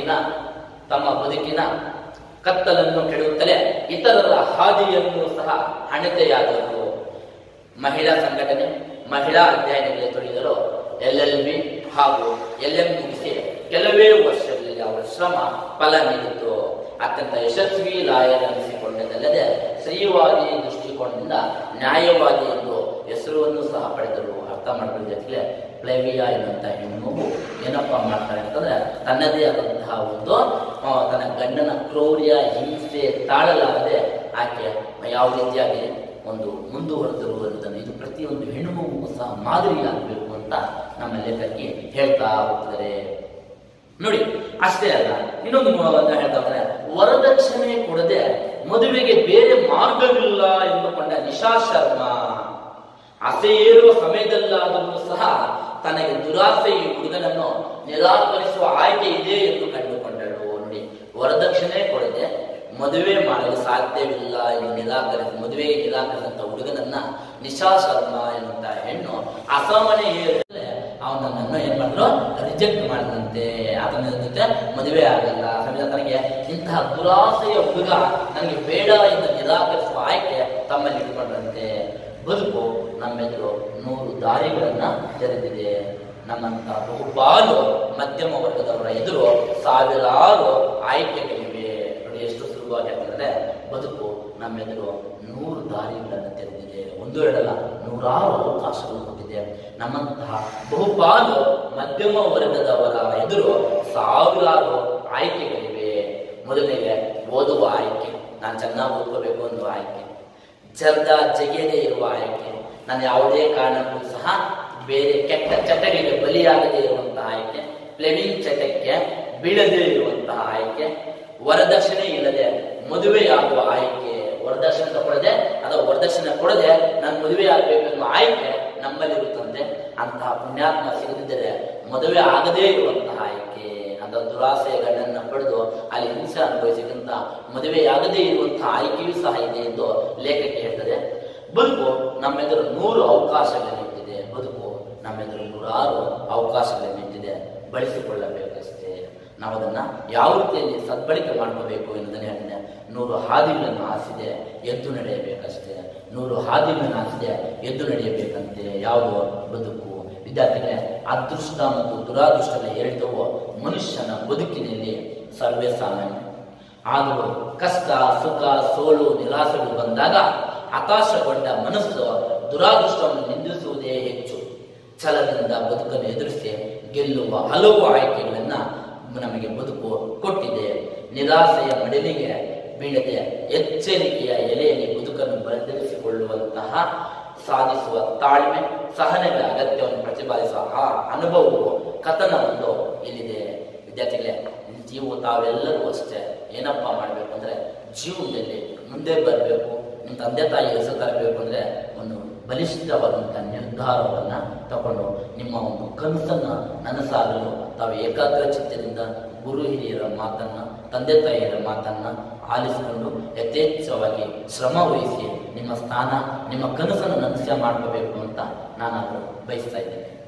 Speaker 1: ಬದುಕಿನ ಕತ್ತಲನ್ನು ಕೆಡುತ್ತಲೇ ಇತರರ ಹಾದಿಯನ್ನು ಸಹ ಹಣತೆಯಾದರು. ಮಹಿಳಾ ಸಂಘಟನೆ, ಮಹಿಳಾ ಅಧ್ಯಯನಗಳಲ್ಲಿ ತೊಡಗಿದರು. LLB ಹಾಗೂ LM ಮುಗಿಸಿ ಕೆಲವೇ ವರ್ಷಗಳಲ್ಲಿ ಅವರ ಶ್ರಮ ಫಲ ನೀಡಿತು. ಅತ್ಯಂತ ಯಶಸ್ವಿ ಲಾಯರ್ ಅನಿಸಿಕೊಂಡದಲ್ಲದೆ ಸ್ತ್ರೀವಾದಿ ದೃಷ್ಟಿಕೋನದಿಂದ ನ್ಯಾಯವಾದಿ ಎಂದು ಹೆಸರನ್ನು ಸಹ ಪಡೆದರು. ಅರ್ಥ ಮಾಡ್ಕೊಳ್ಳೋದಕ್ಕೆ ಫ್ಲೇವಿಯಾ ಎನ್ನುವಂತ ಹೆಣ್ಣು ಏನಪ್ಪಾ ಮಾಡ್ತಾರೆ ಅಂತಂದ್ರೆ, ತನ್ನದೇ ಆದಂತಹ ಒಂದು ತನ್ನ ಗಂಡನ ಕ್ರೌರ್ಯ ಹಿಂಸೆ ತಾಳಲಾರದೆ ಆಕೆ ಯಾವ ರೀತಿಯಾಗಿ ಒಂದು ಮುಂದುವರೆದರು ಅನ್ನೋದನ್ನು ಇದು ಪ್ರತಿಯೊಂದು ಹೆಣ್ಣು ಮಗುವು ಸಹ ಮಾದರಿಯಾಗಬೇಕು ಅಂತ ನಮ್ಮ ಲೇಖಕಿ ಹೇಳ್ತಾ ಹೋಗ್ತಾರೆ. ನೋಡಿ, ಅಷ್ಟೇ ಅಲ್ಲ, ಇನ್ನೊಂದು ಹೇಳ್ತಾ ಹೋಗ್ತಾರೆ, ವರದಕ್ಷಿಣೆ ಕೊಡದೆ ಮದುವೆಗೆ ಬೇರೆ ಮಾರ್ಗವಿಲ್ಲ ಎಂದುಕೊಂಡ ನಿಶಾ ಶರ್ಮಾ ಅಸೆಯೇರುವ ಸಮಯದಲ್ಲಾದರೂ ಸಹ ತನಗೆ ದುರಾಸೆ ಈ ಹುಡುಗನನ್ನು ನಿರಾಕರಿಸುವ ಆಯ್ಕೆ ಇದೆ ಎಂದು ಕಂಡುಕೊಂಡಳು. ನೋಡಿ, ವರದಕ್ಷಿಣೆ ಕೊಡದೆ ಮದುವೆ ಮಾಡಲು ಸಾಧ್ಯವಿಲ್ಲ ಎಂದು ಮದುವೆಗೆ ನಿರಾಕರಿಸಿದಂತ ಹುಡುಗನನ್ನ ನಿಶಾ ಶರ್ಮಾ ಎನ್ನುವಂತ ಹೆಣ್ಣು ಅಸಮನೆ ಅವನನ್ನು ಏನ್ ಮಾಡಿದ್ರು, ರಿಜೆಕ್ಟ್ ಮಾಡಿದಂತೆ. ಆತನ ಜೊತೆ ಮದುವೆ ಆಗಲಿಲ್ಲ. ತನಗೆ ಇಂತಹ ದುರಾಸೆಯ ಹುಡುಗ ನನಗೆ ಬೇಡ ಎಂದು ನಿರಾಕರಿಸುವ ಆಯ್ಕೆ ತಮ್ಮಲ್ಲಿ ಇಟ್ಟುಕೊಂಡಂತೆ. ಬದುಕು ನಮ್ಮೆದುರು 100 ದಾರಿಗಳನ್ನ ತೆರೆದಿದೆ. ನಮ್ಮಂತಹ ಬಹುಪಾಲು ಮಧ್ಯಮ ವರ್ಗದವರ ಎದುರು ಸಾವಿರಾರು ಆಯ್ಕೆಗಳಿವೆ. ನೋಡಿ, ಎಷ್ಟು ಸುಲಭವಾಗಿ ಆಗ್ತದೆ. ಬದುಕು ನಮ್ಮೆದುರು 100 ದಾರಿಗಳನ್ನು ತೆರೆದಿದೆ. 1, 2 ಅಲ್ಲ, 100 ಅವಕಾಶಗಳು ಕೊಟ್ಟಿದೆ. ನಮ್ಮಂತಹ ಬಹುಪಾಲು ಮಧ್ಯಮ ವರ್ಗದವರ ಎದುರು ಸಾವಿರಾರು ಆಯ್ಕೆಗಳಿವೆ. ಮೊದಲಿಗೆ ಓದುವ ಆಯ್ಕೆ, ನಾನು ಚೆನ್ನಾಗಿ ಓದ್ಕೋಬೇಕು ಅನ್ನುವ ಆಯ್ಕೆ. ಜಗೆಯದೇ ಇರುವ ಆಯ್ಕೆ, ನಾನು ಯಾವುದೇ ಕಾರಣಕ್ಕೂ ಸಹ ಬೇರೆ ಕೆಟ್ಟ ಚಟಗಳಿಗೆ ಬಲಿಯಾಗದೇ ಇರುವಂತಹ ಆಯ್ಕೆ. ಪ್ಲೇವಿಂಗ್ ಚಟಕ್ಕೆ ಬೀಳದೇ ಇರುವಂತಹ ಆಯ್ಕೆ. ವರದಕ್ಷಿಣೆ ಇಲ್ಲದೆ ಮದುವೆಯಾಗುವ ಆಯ್ಕೆ. ವರದಕ್ಷಿಣೆ ತಗೊಳ್ಳದೆ ಅಥವಾ ವರದಕ್ಷಿಣೆ ಕೊಡದೆ ನಾನು ಮದುವೆ ಆಗ್ಬೇಕೆನ್ನುವ ಆಯ್ಕೆ ನಮ್ಮಲ್ಲಿರುತ್ತಂತೆ. ಅಂತಹ ಪುಣ್ಯಾತ್ಮ ಸಿಗದಿದ್ದರೆ ಮದುವೆ ಆಗದೇ ಇರುವಂತಹ ಆಯ್ಕೆ. ಅಂತ ದುರಾಸೆಯ ಗಂಡನ್ನ ಪಡೆದು ಅಲ್ಲಿ ಹಿಂಸೆ ಅನುಭವಿಸಿದಂತ ಮದುವೆಯಾಗದೇ ಇರುವಂತಹ ಆಯ್ಕೆಯೂ ಸಹ ಇದೆ ಎಂದು ಲೇಖಕಿ ಹೇಳ್ತದೆ. ಬದುಕು ನಮ್ಮೆದುರು 100 ಅವಕಾಶಗಳಿಟ್ಟಿದೆ. ಬದುಕು ನಮ್ಮೆದುರು 100 ಅವಕಾಶಗಳಿಟ್ಟಿದೆ. ಬಳಸಿಕೊಳ್ಳಬೇಕಷ್ಟೇ. ನಾವು ಅದನ್ನ ಯಾವ ರೀತಿಯಲ್ಲಿ ಸದ್ಬಳಕೆ ಮಾಡ್ಕೋಬೇಕು ಎನ್ನುವುದನ್ನು ಹೇಳಿದೆ. 100 ಹಾದಿಗಳನ್ನು ಹಾಸಿದೆ, ಎದ್ದು ನಡೆಯಬೇಕಷ್ಟೇ. 100 ಹಾದಿಗಳನ್ನು ಹಾಸಿದೆ, ಎದ್ದು ನಡೆಯಬೇಕಂತೆ. ಯಾವುದು? ಬದುಕು. ವಿದ್ಯಾರ್ಥಿಗಳೇ, ಅದೃಷ್ಟ ಮತ್ತು ದುರಾದೃಷ್ಟಗಳ ಎರಡವು ಮನುಷ್ಯನ ಬದುಕಿನಲ್ಲಿ ಸರ್ವೇ ಸಾಮಾನ್ಯ. ಆದರೂ ಕಷ್ಟ, ಸುಖ, ಸೋಲು, ನಿರಾಸೆಗಳು ಬಂದಾಗ ಹತಾಶಗೊಂಡ ಮನಸ್ಸು ದುರಾದೃಷ್ಟವನ್ನು ನಿಂದಿಸುವುದೇ ಹೆಚ್ಚು. ಛಲದಿಂದ ಬದುಕನ್ನು ಎದುರಿಸಿ ಗೆಲ್ಲುವ ಹಲವು ಆಯ್ಕೆಗಳನ್ನ ನಮಗೆ ಬದುಕು ಕೊಟ್ಟಿದೆ. ನಿರಾಸೆಯ ಮಡಿಲಿಗೆ ಬೀಳದೆ ಎಚ್ಚರಿಕೆಯ ಎಲೆಯಲ್ಲಿ ಬದುಕನ್ನು ಬದಲಿಸಿಕೊಳ್ಳುವಂತಹ ಸಾಧಿಸುವ ತಾಳ್ಮೆ, ಸಹನೆಗಳ ಅಗತ್ಯವನ್ನು ಪ್ರತಿಪಾದಿಸುವ ಆ ಅನುಭವವು ಕಥನವೊಂದು ಇಲ್ಲಿದೆ. ವಿದ್ಯಾರ್ಥಿಗಳೇ, ತಾವೆಲ್ಲರೂ ಅಷ್ಟೇ ಏನಪ್ಪ ಮಾಡಬೇಕು ಅಂದ್ರೆ ಜೀವನದಲ್ಲಿ ಮುಂದೆ ಬರಬೇಕು, ನಿಮ್ಮ ತಂದೆ ತಾಯಿ ಹೆಸರು ತರಬೇಕು ಅಂದ್ರೆ ಒಂದು ಬಲಿಷ್ಠವಾದಂಥ ನಿರ್ಧಾರವನ್ನ ತಗೊಂಡು ನಿಮ್ಮ ಒಂದು ಕನಸನ್ನ ನನಸಾಗಲು ತಾವು ಏಕಾಗ್ರ ಚಿತ್ತದಿಂದ ಗುರು ಹಿರಿಯರ ಮಾತನ್ನ, ತಂದೆ ತಾಯಿಯರ ಮಾತನ್ನ ಆಲಿಸಿಕೊಂಡು ಯಥೇಚ್ಛವಾಗಿ ಶ್ರಮ ವಹಿಸಿ ನಿಮ್ಮ ಸ್ಥಾನ, ನಿಮ್ಮ ಕನಸನ್ನು ನನಸ ಮಾಡ್ಕೋಬೇಕು ಅಂತ ನಾನು ಬಯಸ್ತಾ ಇದ್ದೇನೆ.